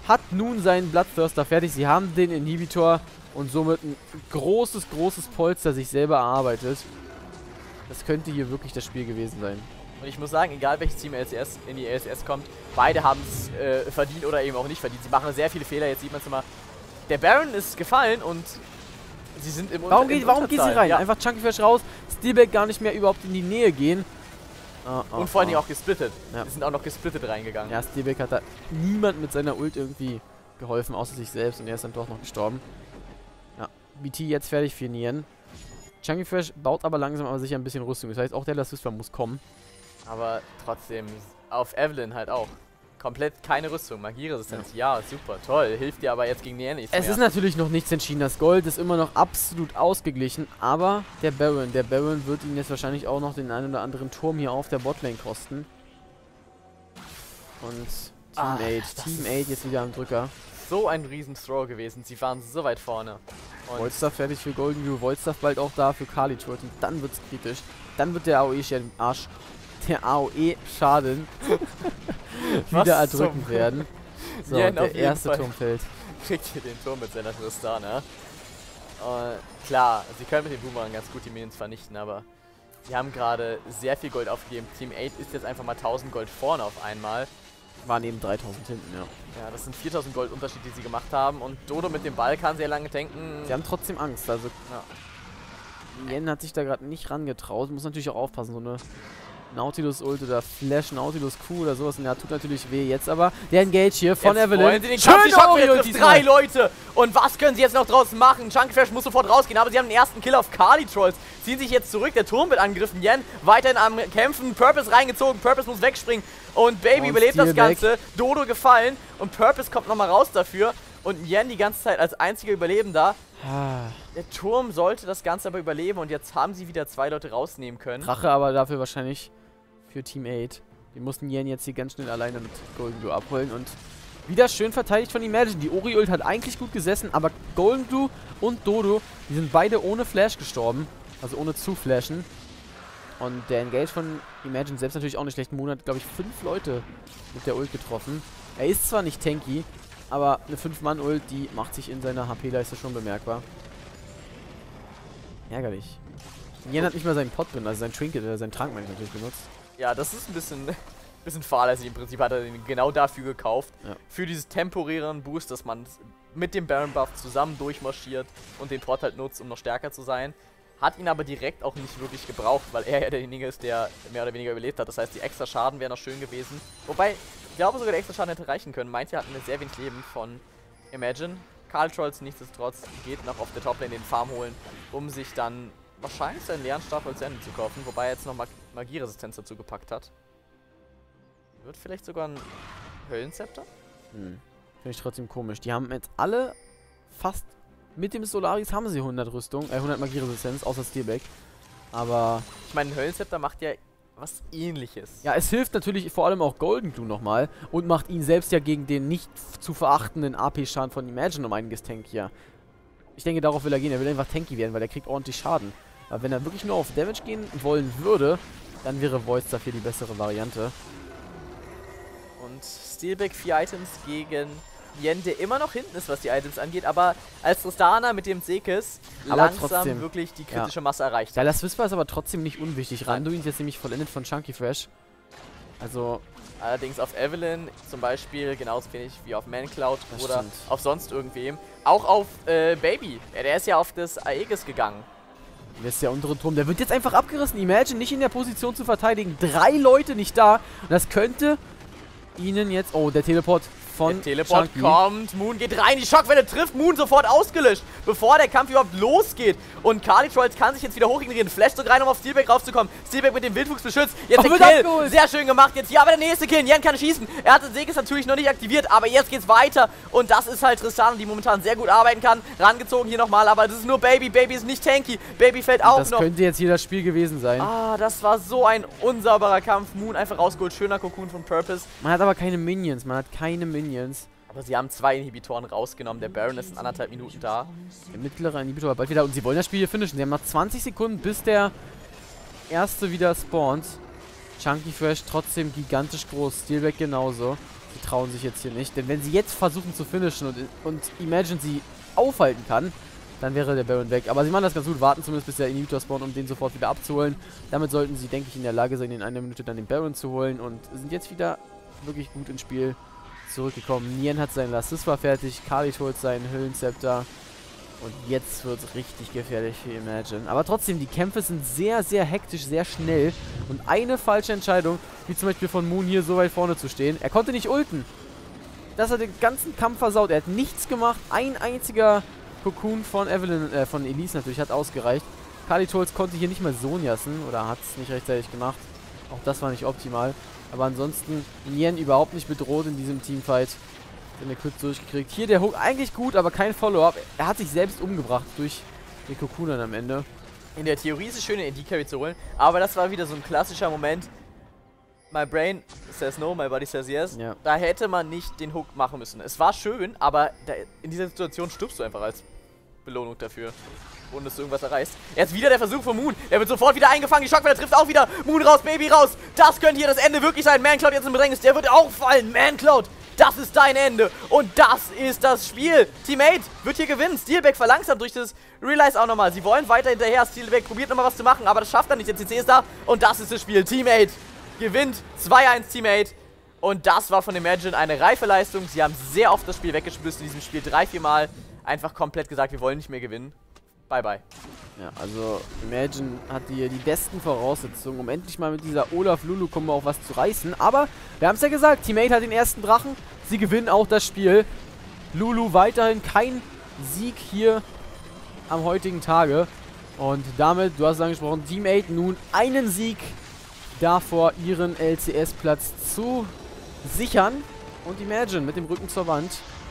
hat nun seinen Bloodthirster fertig. Sie haben den Inhibitor und somit ein großes, großes Polster sich selber erarbeitet. Das könnte hier wirklich das Spiel gewesen sein. Und ich muss sagen, egal welches Team LCS in die LCS kommt, beide haben es verdient oder eben auch nicht verdient. Sie machen sehr viele Fehler, jetzt sieht man es immer. Der Baron ist gefallen und sie sind im Warum geht sie rein? Ja. Einfach Chunky Fresh raus, Steelback gar nicht mehr überhaupt in die Nähe gehen. Und vor allen Dingen auch gesplittet. Ja. Die sind auch noch gesplittet reingegangen. Ja, Steelback hat da niemand mit seiner Ult irgendwie geholfen, außer sich selbst, und er ist dann doch noch gestorben. Ja, BT jetzt fertig für Nien. Chunky Fresh baut aber langsam aber sicher ein bisschen Rüstung. Das heißt, auch der Last Whisper muss kommen. Aber trotzdem, auf Evelynn halt auch. Komplett keine Rüstung, Magieresistenz, ja, super, toll. Hilft dir aber jetzt gegen Nien nichts mehr. Es ist natürlich noch nichts entschieden. Das Gold ist immer noch absolut ausgeglichen. Aber der Baron wird ihn jetzt wahrscheinlich auch noch den einen oder anderen Turm hier auf der Botlane kosten. Und Team 8 jetzt wieder am Drücker. So ein riesen Throw gewesen. Sie waren so weit vorne. Voidstaff fertig für Golden Dew. Voidstaff bald auch da für Kalichurt. Und dann wird's kritisch. Dann wird der AOE-Schaden wieder erdrückend werden. So, ja, der erste Turm fällt. Kriegt hier den Turm mit seiner Tristana. Klar, sie können mit dem Boomerang ganz gut die Minions vernichten, aber sie haben gerade sehr viel Gold aufgegeben. Team 8 ist jetzt einfach mal 1000 Gold vorne auf einmal. Waren eben 3000 hinten, ja. Ja, das sind 4000 Gold Unterschied, die sie gemacht haben. Und Dodo mit dem Ball kann sehr lange tanken. Sie haben trotzdem Angst, also ja. Yen hat sich da gerade nicht rangetraut. Muss natürlich auch aufpassen, so eine Nautilus-Ult oder Flash Nautilus Q oder sowas. Ja, tut natürlich weh jetzt, aber der Engage hier von jetzt Evelynn. Wollen sie den Kampf, die Schockflash trifft 3 Leute. Und was können sie jetzt noch draußen machen? Chunky Fresh muss sofort rausgehen, aber sie haben den ersten Kill auf Kali-Trolls. Ziehen sich jetzt zurück, der Turm wird angegriffen. Yen weiterhin am Kämpfen, Purpose reingezogen, Purpose muss wegspringen. Und Baby überlebt das Ganze. Dodo gefallen und Purpose kommt nochmal raus dafür. Und Yen die ganze Zeit als einziger Überlebender. Der Turm sollte das Ganze aber überleben und jetzt haben sie wieder 2 Leute rausnehmen können. Drache aber dafür wahrscheinlich für Team 8. Die mussten Yen jetzt hier ganz schnell alleine mit Golden Blue abholen und wieder schön verteidigt von Imagine. Die Ori-Ult hat eigentlich gut gesessen, aber Golden Blue und Dodo, die sind beide ohne Flash gestorben. Also ohne zu flashen. Und der Engage von Imagine selbst natürlich auch nicht schlecht. Moon hat, glaube ich, 5 Leute mit der Ult getroffen. Er ist zwar nicht tanky, aber eine 5-Mann-Ult, die macht sich in seiner HP-Leiste schon bemerkbar. Ärgerlich. Yen hat nicht mal seinen Pot drin, also sein Trinket, sein Trank meine ich natürlich benutzt. Ja, das ist ein bisschen fahrlässig. Im Prinzip hat er den genau dafür gekauft. Ja. Für dieses temporären Boost, dass man mit dem Baron Buff zusammen durchmarschiert und den Pot halt nutzt, um noch stärker zu sein. Hat ihn aber direkt auch nicht wirklich gebraucht, weil er ja derjenige ist, der mehr oder weniger überlebt hat. Das heißt, die extra Schaden wären noch schön gewesen. Wobei, ich glaube sogar, der extra Schaden hätte reichen können. Manche hatten sehr wenig Leben von Imagine. Kalitrolls nichtsdestotrotz geht noch auf der Toplane den Farm holen, um sich dann wahrscheinlich seinen leeren Stapel zu Ende zu kaufen. Wobei er jetzt noch Magieresistenz dazu gepackt hat. Wird vielleicht sogar ein Höllenzepter? Finde ich trotzdem komisch. Die haben jetzt alle fast... Mit dem Solaris haben sie 100 Rüstung, 100 Magieresistenz, außer Steelback. Aber... Ich meine, ein Höllenzepter macht ja was Ähnliches. Ja, es hilft natürlich vor allem auch Golden Glue nochmal und macht ihn selbst ja gegen den nicht zu verachtenden AP-Schaden von Imagine um einiges tankier. Ich denke, darauf will er gehen. Er will einfach tanky werden, weil er kriegt ordentlich Schaden. Aber wenn er wirklich nur auf Damage gehen wollen würde, dann wäre Voice dafür die bessere Variante. Und Steelback 4 Items gegen Yen, der immer noch hinten ist, was die Items angeht, aber als Tristana mit dem Sekes langsam trotzdem wirklich die kritische Masse erreicht. Ja, das Whisper ist aber trotzdem nicht unwichtig. Randuin ist jetzt nämlich vollendet von Chunky Fresh. Also... Allerdings auf Evelynn zum Beispiel genauso wenig wie auf Mancloud oder auf sonst irgendwem. Auch auf Baby. Der ist ja auf das Aegis gegangen. Hier ist der untere Turm. Der wird jetzt einfach abgerissen. Imagine nicht in der Position zu verteidigen. 3 Leute nicht da. Und das könnte ihnen jetzt... Oh, der Teleport von der Teleport kommt, Moon geht rein, die Schockwelle trifft, Moon sofort ausgelöscht, bevor der Kampf überhaupt losgeht. Und Kalitrolls kann sich jetzt wieder hochignorieren, flasht so rein, um auf Steelback raufzukommen. Steelback mit dem Wildwuchs beschützt, jetzt der Kill, sehr schön gemacht jetzt hier, aber der nächste Kill, Yen kann schießen. Er hat den Sekes natürlich noch nicht aktiviert, aber jetzt geht's weiter. Und das ist halt Tristana, die momentan sehr gut arbeiten kann. Rangezogen hier nochmal, aber das ist nur Baby, Baby ist nicht tanky, Baby fällt auch noch. Das könnte jetzt hier das Spiel gewesen sein. Ah, das war so ein unsauberer Kampf. Moon einfach rausgeholt, schöner Cocoon von Purpose. Man hat aber keine Minions, Aber sie haben 2 Inhibitoren rausgenommen. Der Baron ist in 1,5 Minuten da. Der mittlere Inhibitor war bald wieder. Und sie wollen das Spiel hier finishen. Sie haben noch 20 Sekunden, bis der erste wieder spawnt. Chunky Fresh trotzdem gigantisch groß. Steelback genauso. Sie trauen sich jetzt hier nicht. Denn wenn sie jetzt versuchen zu finishen und Imagine sie aufhalten kann, dann wäre der Baron weg. Aber sie machen das ganz gut, warten zumindest bis der Inhibitor spawnt, um den sofort wieder abzuholen. Damit sollten sie, denke ich, in der Lage sein, in einer Minute dann den Baron zu holen und sind jetzt wieder wirklich gut ins Spiel zurückgekommen. Nien hat seinen Lasiswa fertig, Khalid holt seinen Höhlenzepter. Und jetzt wird es richtig gefährlich für Imagine. Aber trotzdem, die Kämpfe sind sehr, sehr hektisch, sehr schnell. Und eine falsche Entscheidung, wie zum Beispiel von Moon hier so weit vorne zu stehen. Er konnte nicht ulten. Das hat den ganzen Kampf versaut. Er hat nichts gemacht. Ein einziger Cocoon von von Elise natürlich hat ausgereicht. Kalitolz konnte hier nicht mal Sonjassen oder hat es nicht rechtzeitig gemacht. Auch das war nicht optimal. Aber ansonsten Nien überhaupt nicht bedroht in diesem Teamfight. Den kurz durchgekriegt. Hier der Hook eigentlich gut, aber kein Follow-up. Er hat sich selbst umgebracht durch den Cocoon dann am Ende. In der Theorie ist es schön, den AD-Carry zu holen, aber das war wieder so ein klassischer Moment. My brain says no, my body says yes. Ja. Da hätte man nicht den Hook machen müssen. Es war schön, aber in dieser Situation stirbst du einfach als Belohnung dafür. Ohne dass du irgendwas erreichst. Jetzt wieder der Versuch von Moon. Er wird sofort wieder eingefangen. Die Schockwelle trifft auch wieder. Moon raus, Baby raus. Das könnte hier das Ende wirklich sein. Mancloud jetzt im Bedrängnis. Der wird auch fallen. Mancloud. Das ist dein Ende. Und das ist das Spiel. Teammate wird hier gewinnen. Steelback verlangsamt durch das Realize auch nochmal. Sie wollen weiter hinterher. Steelback probiert nochmal was zu machen, aber das schafft er nicht. Der CC ist da. Und das ist das Spiel. Teammate gewinnt 2-1 Teammate. Und das war von Imagine eine reife Leistung. Sie haben sehr oft das Spiel weggespürt in diesem Spiel. 3-4 Mal einfach komplett gesagt, wir wollen nicht mehr gewinnen. Bye, bye. Ja, also Imagine hat hier die besten Voraussetzungen, um endlich mal mit dieser Olaf-Lulu-Kombo auch was zu reißen. Aber wir haben es ja gesagt, Teammate hat den ersten Drachen. Sie gewinnen auch das Spiel. Lulu weiterhin kein Sieg hier am heutigen Tage. Und damit, du hast es angesprochen, Teammate nun einen Sieg davor, ihren LCS-Platz zu sichern. Und Imagine mit dem Rücken zur Wand